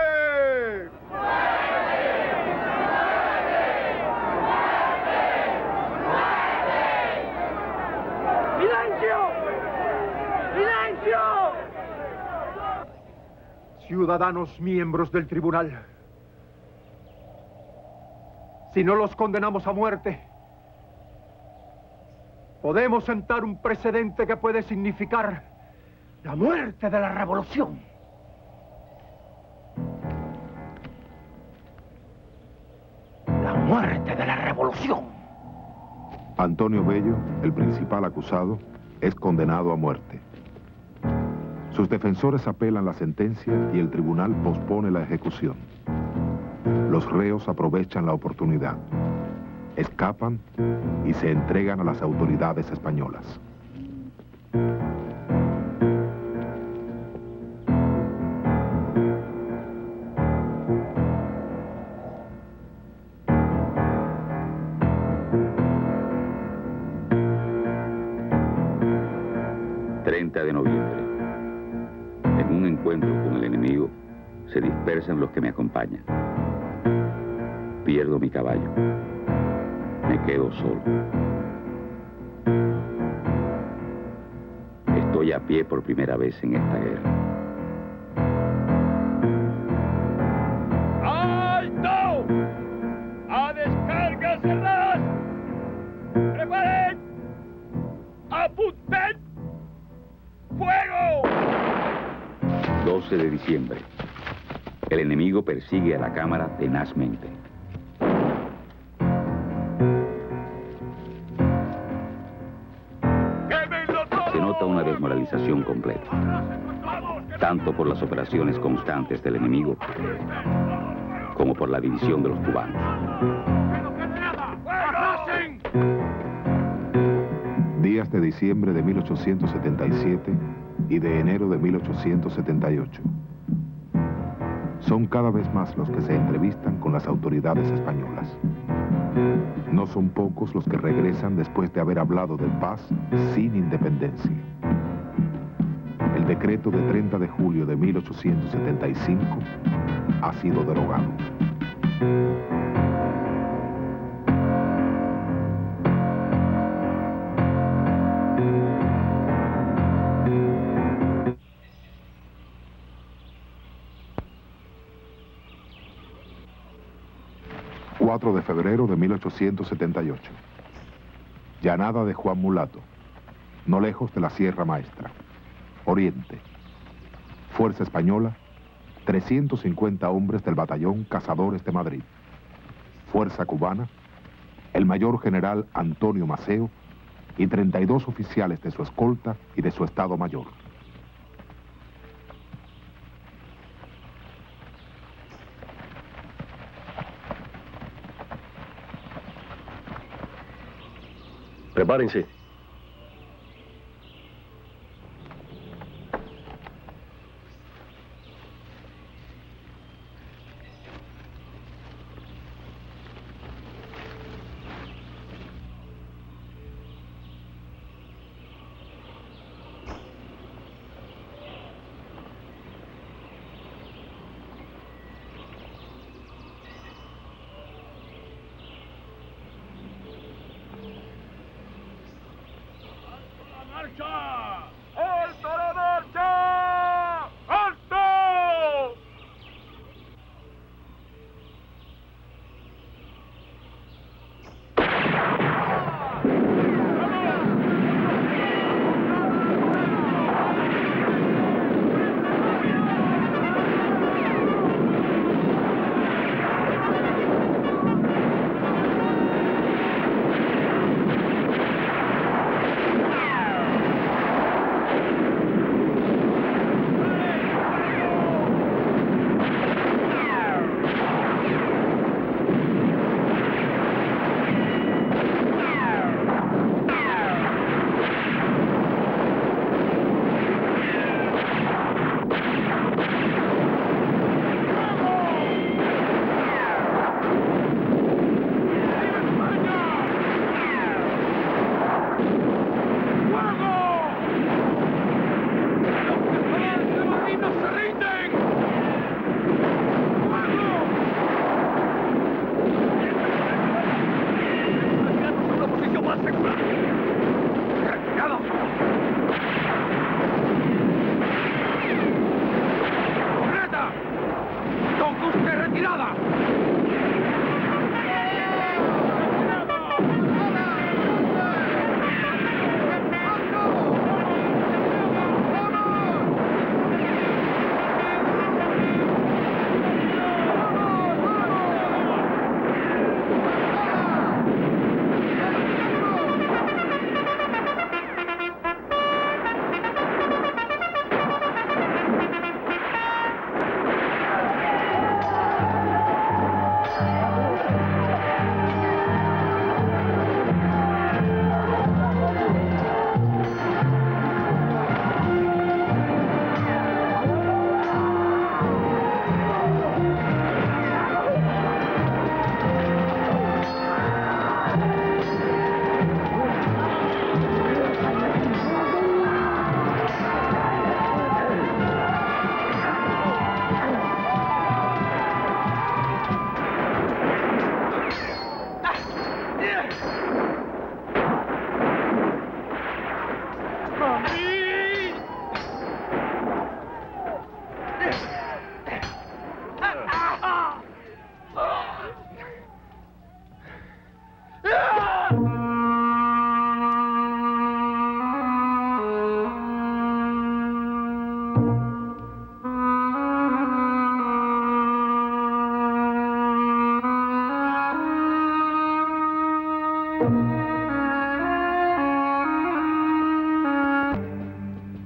¡Silencio! ¡Silencio! Ciudadanos miembros del tribunal, si no los condenamos a muerte, podemos sentar un precedente que puede significar la muerte de la revolución. La muerte de la revolución. Antonio Bello, el principal acusado, es condenado a muerte. Sus defensores apelan la sentencia y el tribunal pospone la ejecución. Los reos aprovechan la oportunidad, escapan y se entregan a las autoridades españolas. treinta de noviembre. En un encuentro con el enemigo, se dispersan los que me acompañan. Pierdo mi caballo. Me quedo solo. Estoy a pie por primera vez en esta guerra. ¡Alto! ¡A descargas cerradas! ¡Preparen! ¡Apunten! ¡Fuego! doce de diciembre. El enemigo persigue a la Cámara tenazmente. Se nota una desmoralización completa. tanto por las operaciones constantes del enemigo como por la división de los cubanos. Días de diciembre de mil ochocientos setenta y siete y de enero de mil ochocientos setenta y ocho. Son cada vez más los que se entrevistan con las autoridades españolas. No son pocos los que regresan después de haber hablado de paz sin independencia. El decreto de treinta de julio de mil ochocientos setenta y cinco ha sido derogado. cuatro de febrero de mil ochocientos setenta y ocho. Llanada de Juan Mulato, no lejos de la Sierra Maestra. Oriente. Fuerza española, trescientos cincuenta hombres del batallón Cazadores de Madrid. Fuerza cubana, el mayor general Antonio Maceo y treinta y dos oficiales de su escolta y de su Estado Mayor. Prepárense.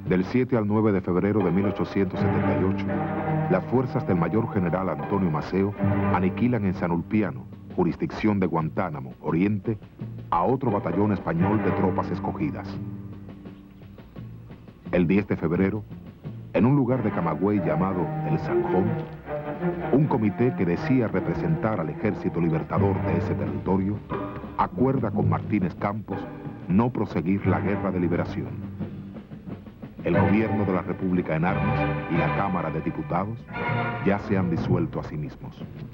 Del siete al nueve de febrero de mil ochocientos setenta y ocho, las fuerzas del mayor general Antonio Maceo aniquilan en San Ulpiano, jurisdicción de Guantánamo, Oriente, a otro batallón español de tropas escogidas. El diez de febrero, en un lugar de Camagüey llamado El Zanjón, un comité que decía representar al ejército libertador de ese territorio acuerda con Martínez Campos no proseguir la guerra de liberación. El gobierno de la República en armas y la Cámara de Diputados ya se han disuelto a sí mismos.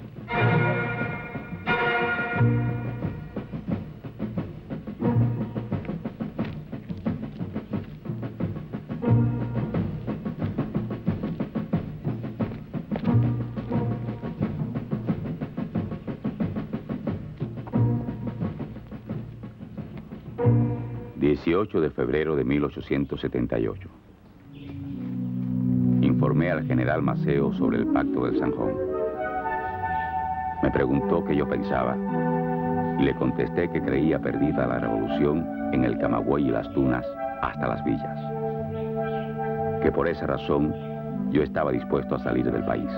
dieciocho de febrero de mil ochocientos setenta y ocho. Informé al general Maceo sobre el pacto del Zanjón. Me preguntó qué yo pensaba y le contesté que creía perdida la revolución en el Camagüey y las Tunas hasta las villas. Que por esa razón yo estaba dispuesto a salir del país,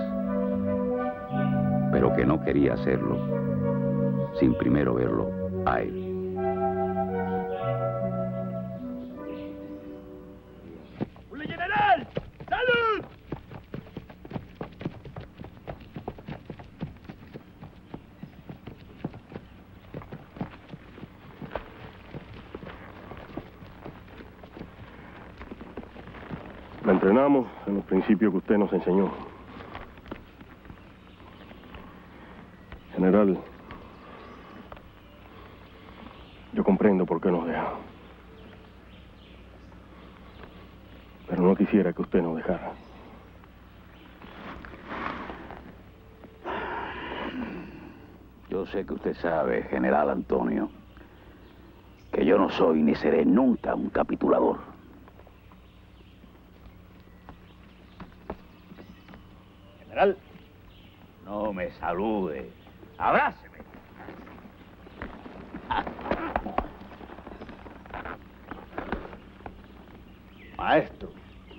pero que no quería hacerlo sin primero verlo a él. ¡General! ¡Salud! La entrenamos en los principios que usted nos enseñó. General, yo comprendo por qué nos deja. Pero no quisiera que usted nos dejara. Yo sé que usted sabe, general Antonio, que yo no soy ni seré nunca un capitulador. General, no me salude. Abráceme. Maestro.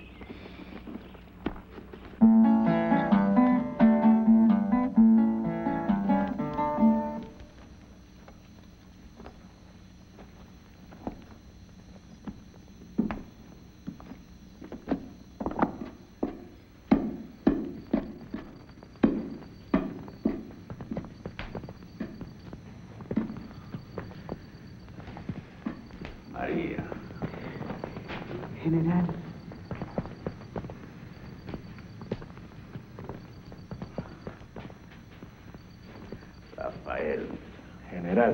María. General. Rafael. General.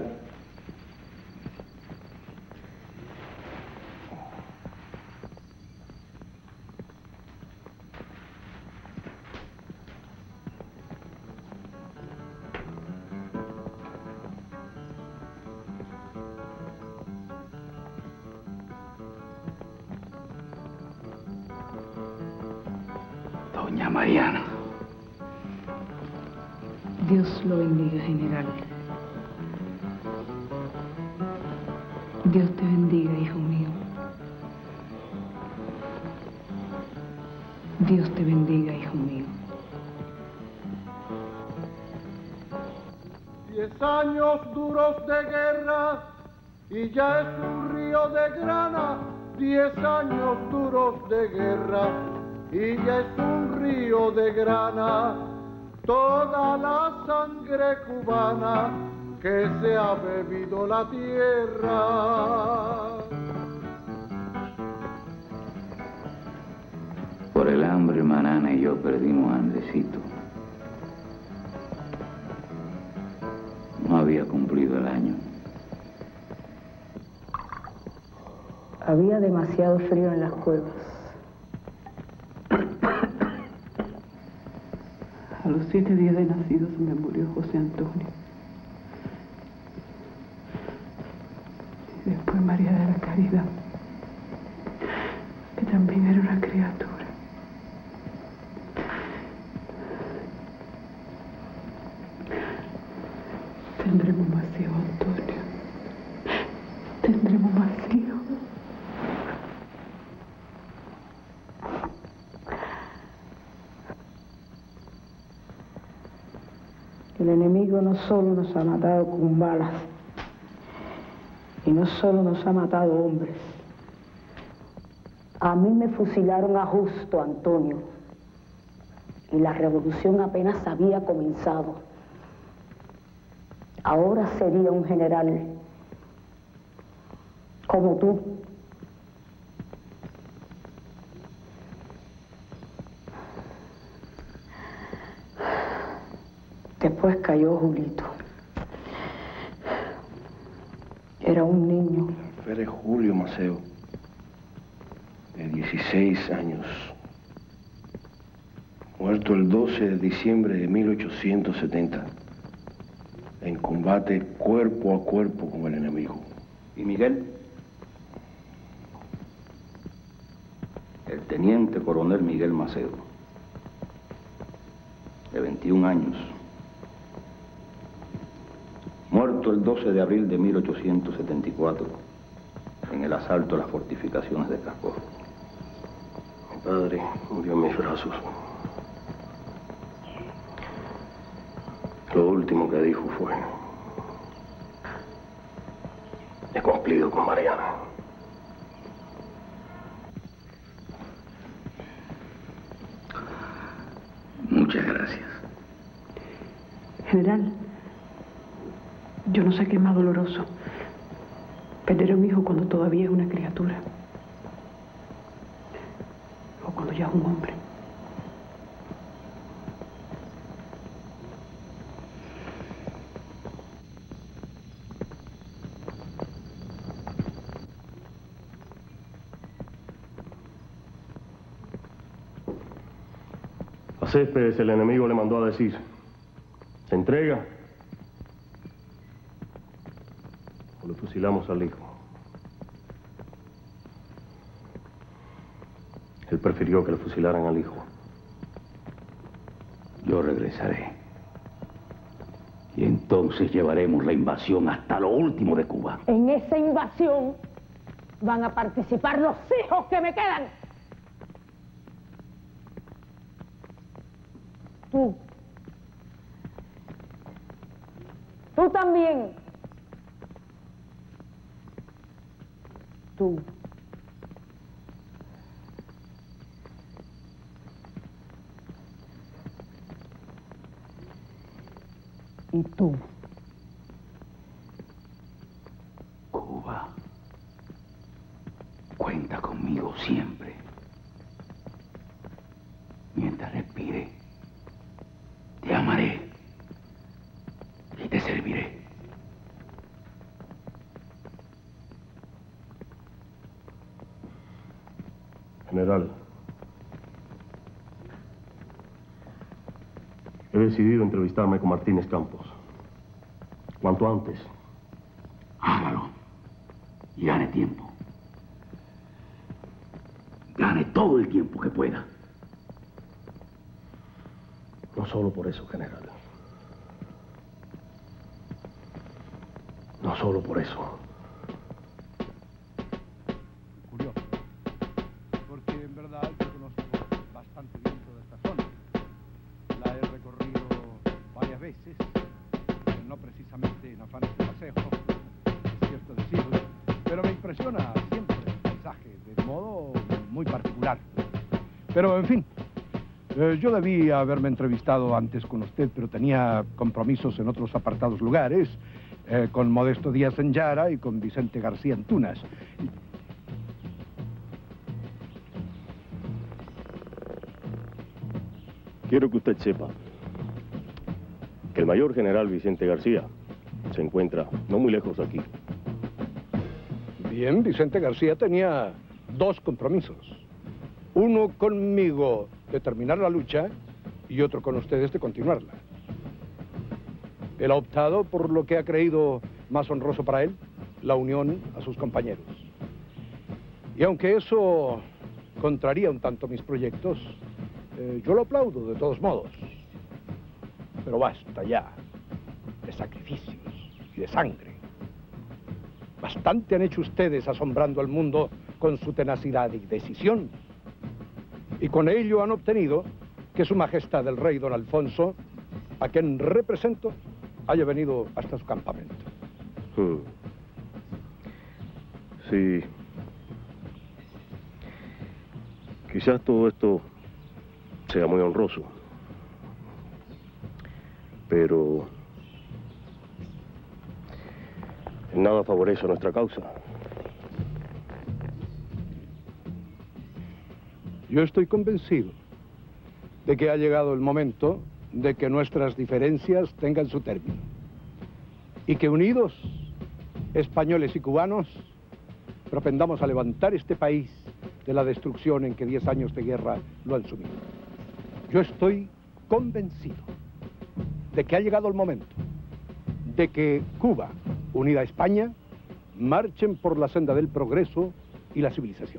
Doña Mariana. Dios lo bendiga, general. Dios te bendiga, hijo mío. Dios te bendiga, hijo mío. Diez años duros de guerra y ya es un río de grana. Diez años duros de guerra y ya es un río de grana. Toda la sangre cubana que se ha bebido la tierra. Por el hambre, Manana y yo perdimos a Andresito. No había cumplido el año. Había demasiado frío en las cuevas. A los siete días de nacido se me murió José Antonio. Y después María de la Caridad, que también era una criatura. Tendremos más hijos, Antonio. Tendremos más hijos. El enemigo no solo nos ha matado con balas, y no solo nos ha matado hombres. A mí me fusilaron a Justo, Antonio, y la revolución apenas había comenzado. Ahora sería un general como tú. Después cayó Julito. Era un niño. Fue Julio Maceo, de dieciséis años, muerto el doce de diciembre de mil ochocientos setenta, en combate cuerpo a cuerpo con el enemigo. ¿Y Miguel? El teniente coronel Miguel Maceo, de veintiún años, muerto el doce de abril de mil ochocientos setenta y cuatro en el asalto a las fortificaciones de Cascojo. Mi padre murió en mis brazos. Lo último que dijo fue: he cumplido con Mariana. Muchas gracias. General, yo no sé qué es más doloroso. Perder a un hijo cuando todavía es una criatura. O cuando ya es un hombre. A Céspedes el enemigo le mandó a decir: ¿se entrega o le fusilamos al hijo? Él prefirió que le fusilaran al hijo. Yo regresaré. Y entonces llevaremos la invasión hasta lo último de Cuba. En esa invasión van a participar los hijos que me quedan. Tú. Tú también. Tú. Y tú. Cuba, cuenta conmigo siempre. Mientras respire, te amaré y te serviré. General, he decidido entrevistarme con Martínez Campos. Cuanto antes. Hágalo y gane tiempo. Gane todo el tiempo que pueda. No solo por eso, general. No solo por eso. Curioso, porque en verdad yo conozco bastante bien toda esta zona. La he recorrido varias veces, no precisamente en afanes de paseo, es cierto decirlo, pero me impresiona siempre el paisaje de modo muy particular. Pero, en fin, eh, yo debí haberme entrevistado antes con usted, pero tenía compromisos en otros apartados lugares, eh, con Modesto Díaz en Yara y con Vicente García en Tunas. Quiero que usted sepa que el mayor general Vicente García se encuentra no muy lejos de aquí. Bien, Vicente García tenía dos compromisos. Uno conmigo de terminar la lucha y otro con ustedes de continuarla. Él ha optado por lo que ha creído más honroso para él, la unión a sus compañeros. Y aunque eso contraría un tanto mis proyectos, eh, yo lo aplaudo de todos modos. Pero basta ya de sacrificios y de sangre. Bastante han hecho ustedes asombrando al mundo con su tenacidad y decisión. Y con ello han obtenido que Su Majestad el Rey Don Alfonso a quien represento, haya venido hasta su campamento. Hmm. Sí. Quizás todo esto sea muy honroso, pero en nada favorece a nuestra causa. Yo estoy convencido de que ha llegado el momento de que nuestras diferencias tengan su término y que unidos, españoles y cubanos, propendamos a levantar este país de la destrucción en que diez años de guerra lo han sumido. Yo estoy convencido de que ha llegado el momento de que Cuba, unida a España, marchen por la senda del progreso y la civilización.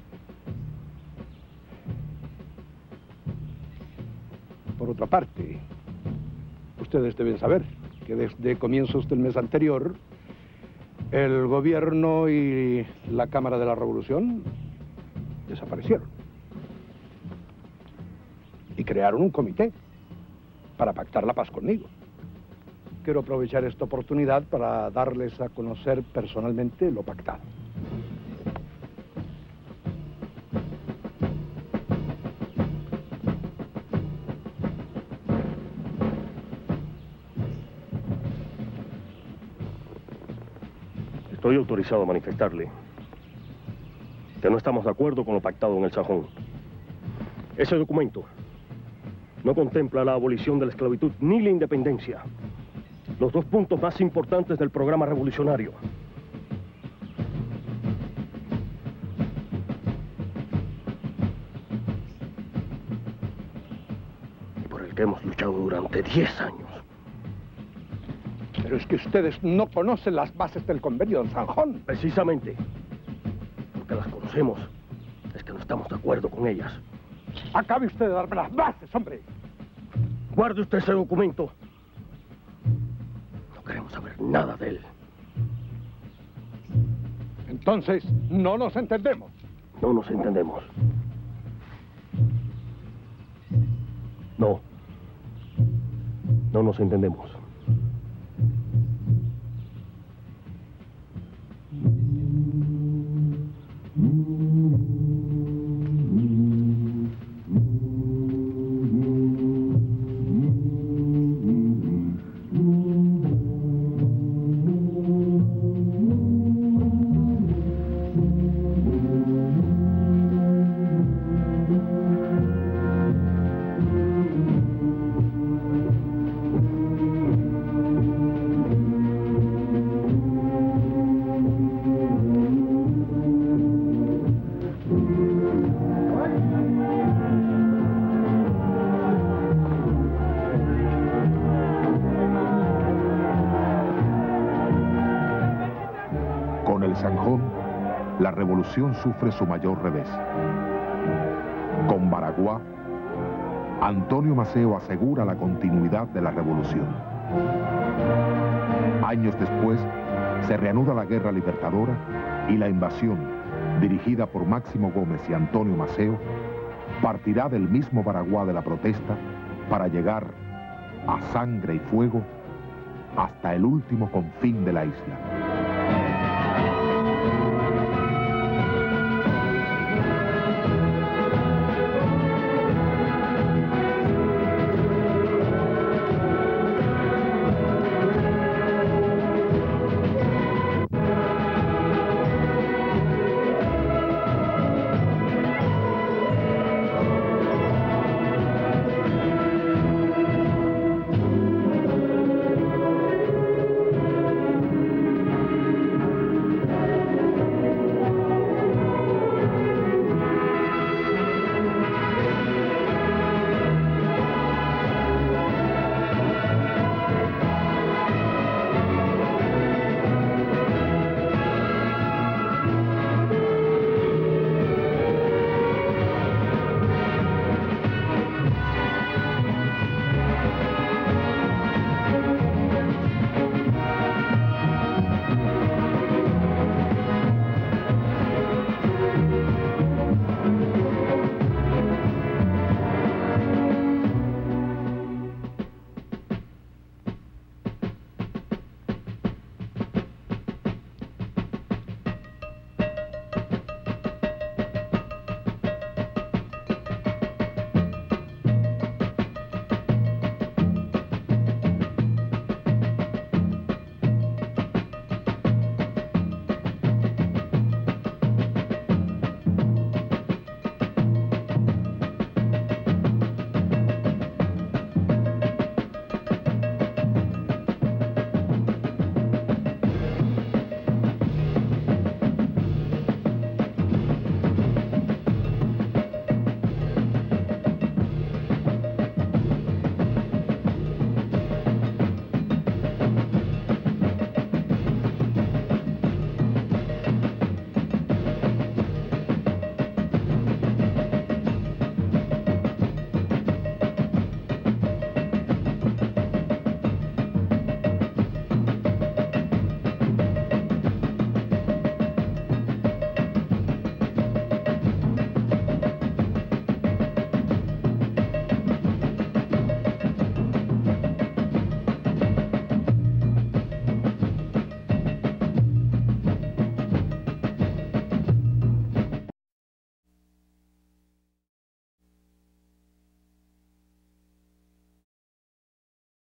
Por otra parte, ustedes deben saber que desde comienzos del mes anterior, el gobierno y la Cámara de la Revolución desaparecieron y crearon un comité para pactar la paz conmigo. Quiero aprovechar esta oportunidad para darles a conocer personalmente lo pactado. Estoy autorizado a manifestarle que no estamos de acuerdo con lo pactado en el Sajón. Ese documento no contempla la abolición de la esclavitud ni la independencia, los dos puntos más importantes del programa revolucionario. Y por el que hemos luchado durante diez años. Pero es que ustedes no conocen las bases del convenio de Zanjón. Precisamente, porque las conocemos, es que no estamos de acuerdo con ellas. Acabe usted de darme las bases, hombre. Guarde usted ese documento. No queremos saber nada de él. Entonces, no nos entendemos. No nos entendemos. No. No nos entendemos. Zanjón, la revolución sufre su mayor revés. Con Baraguá, Antonio Maceo asegura la continuidad de la revolución. Años después, se reanuda la guerra libertadora y la invasión, dirigida por Máximo Gómez y Antonio Maceo, partirá del mismo Baraguá de la protesta para llegar a sangre y fuego hasta el último confín de la isla.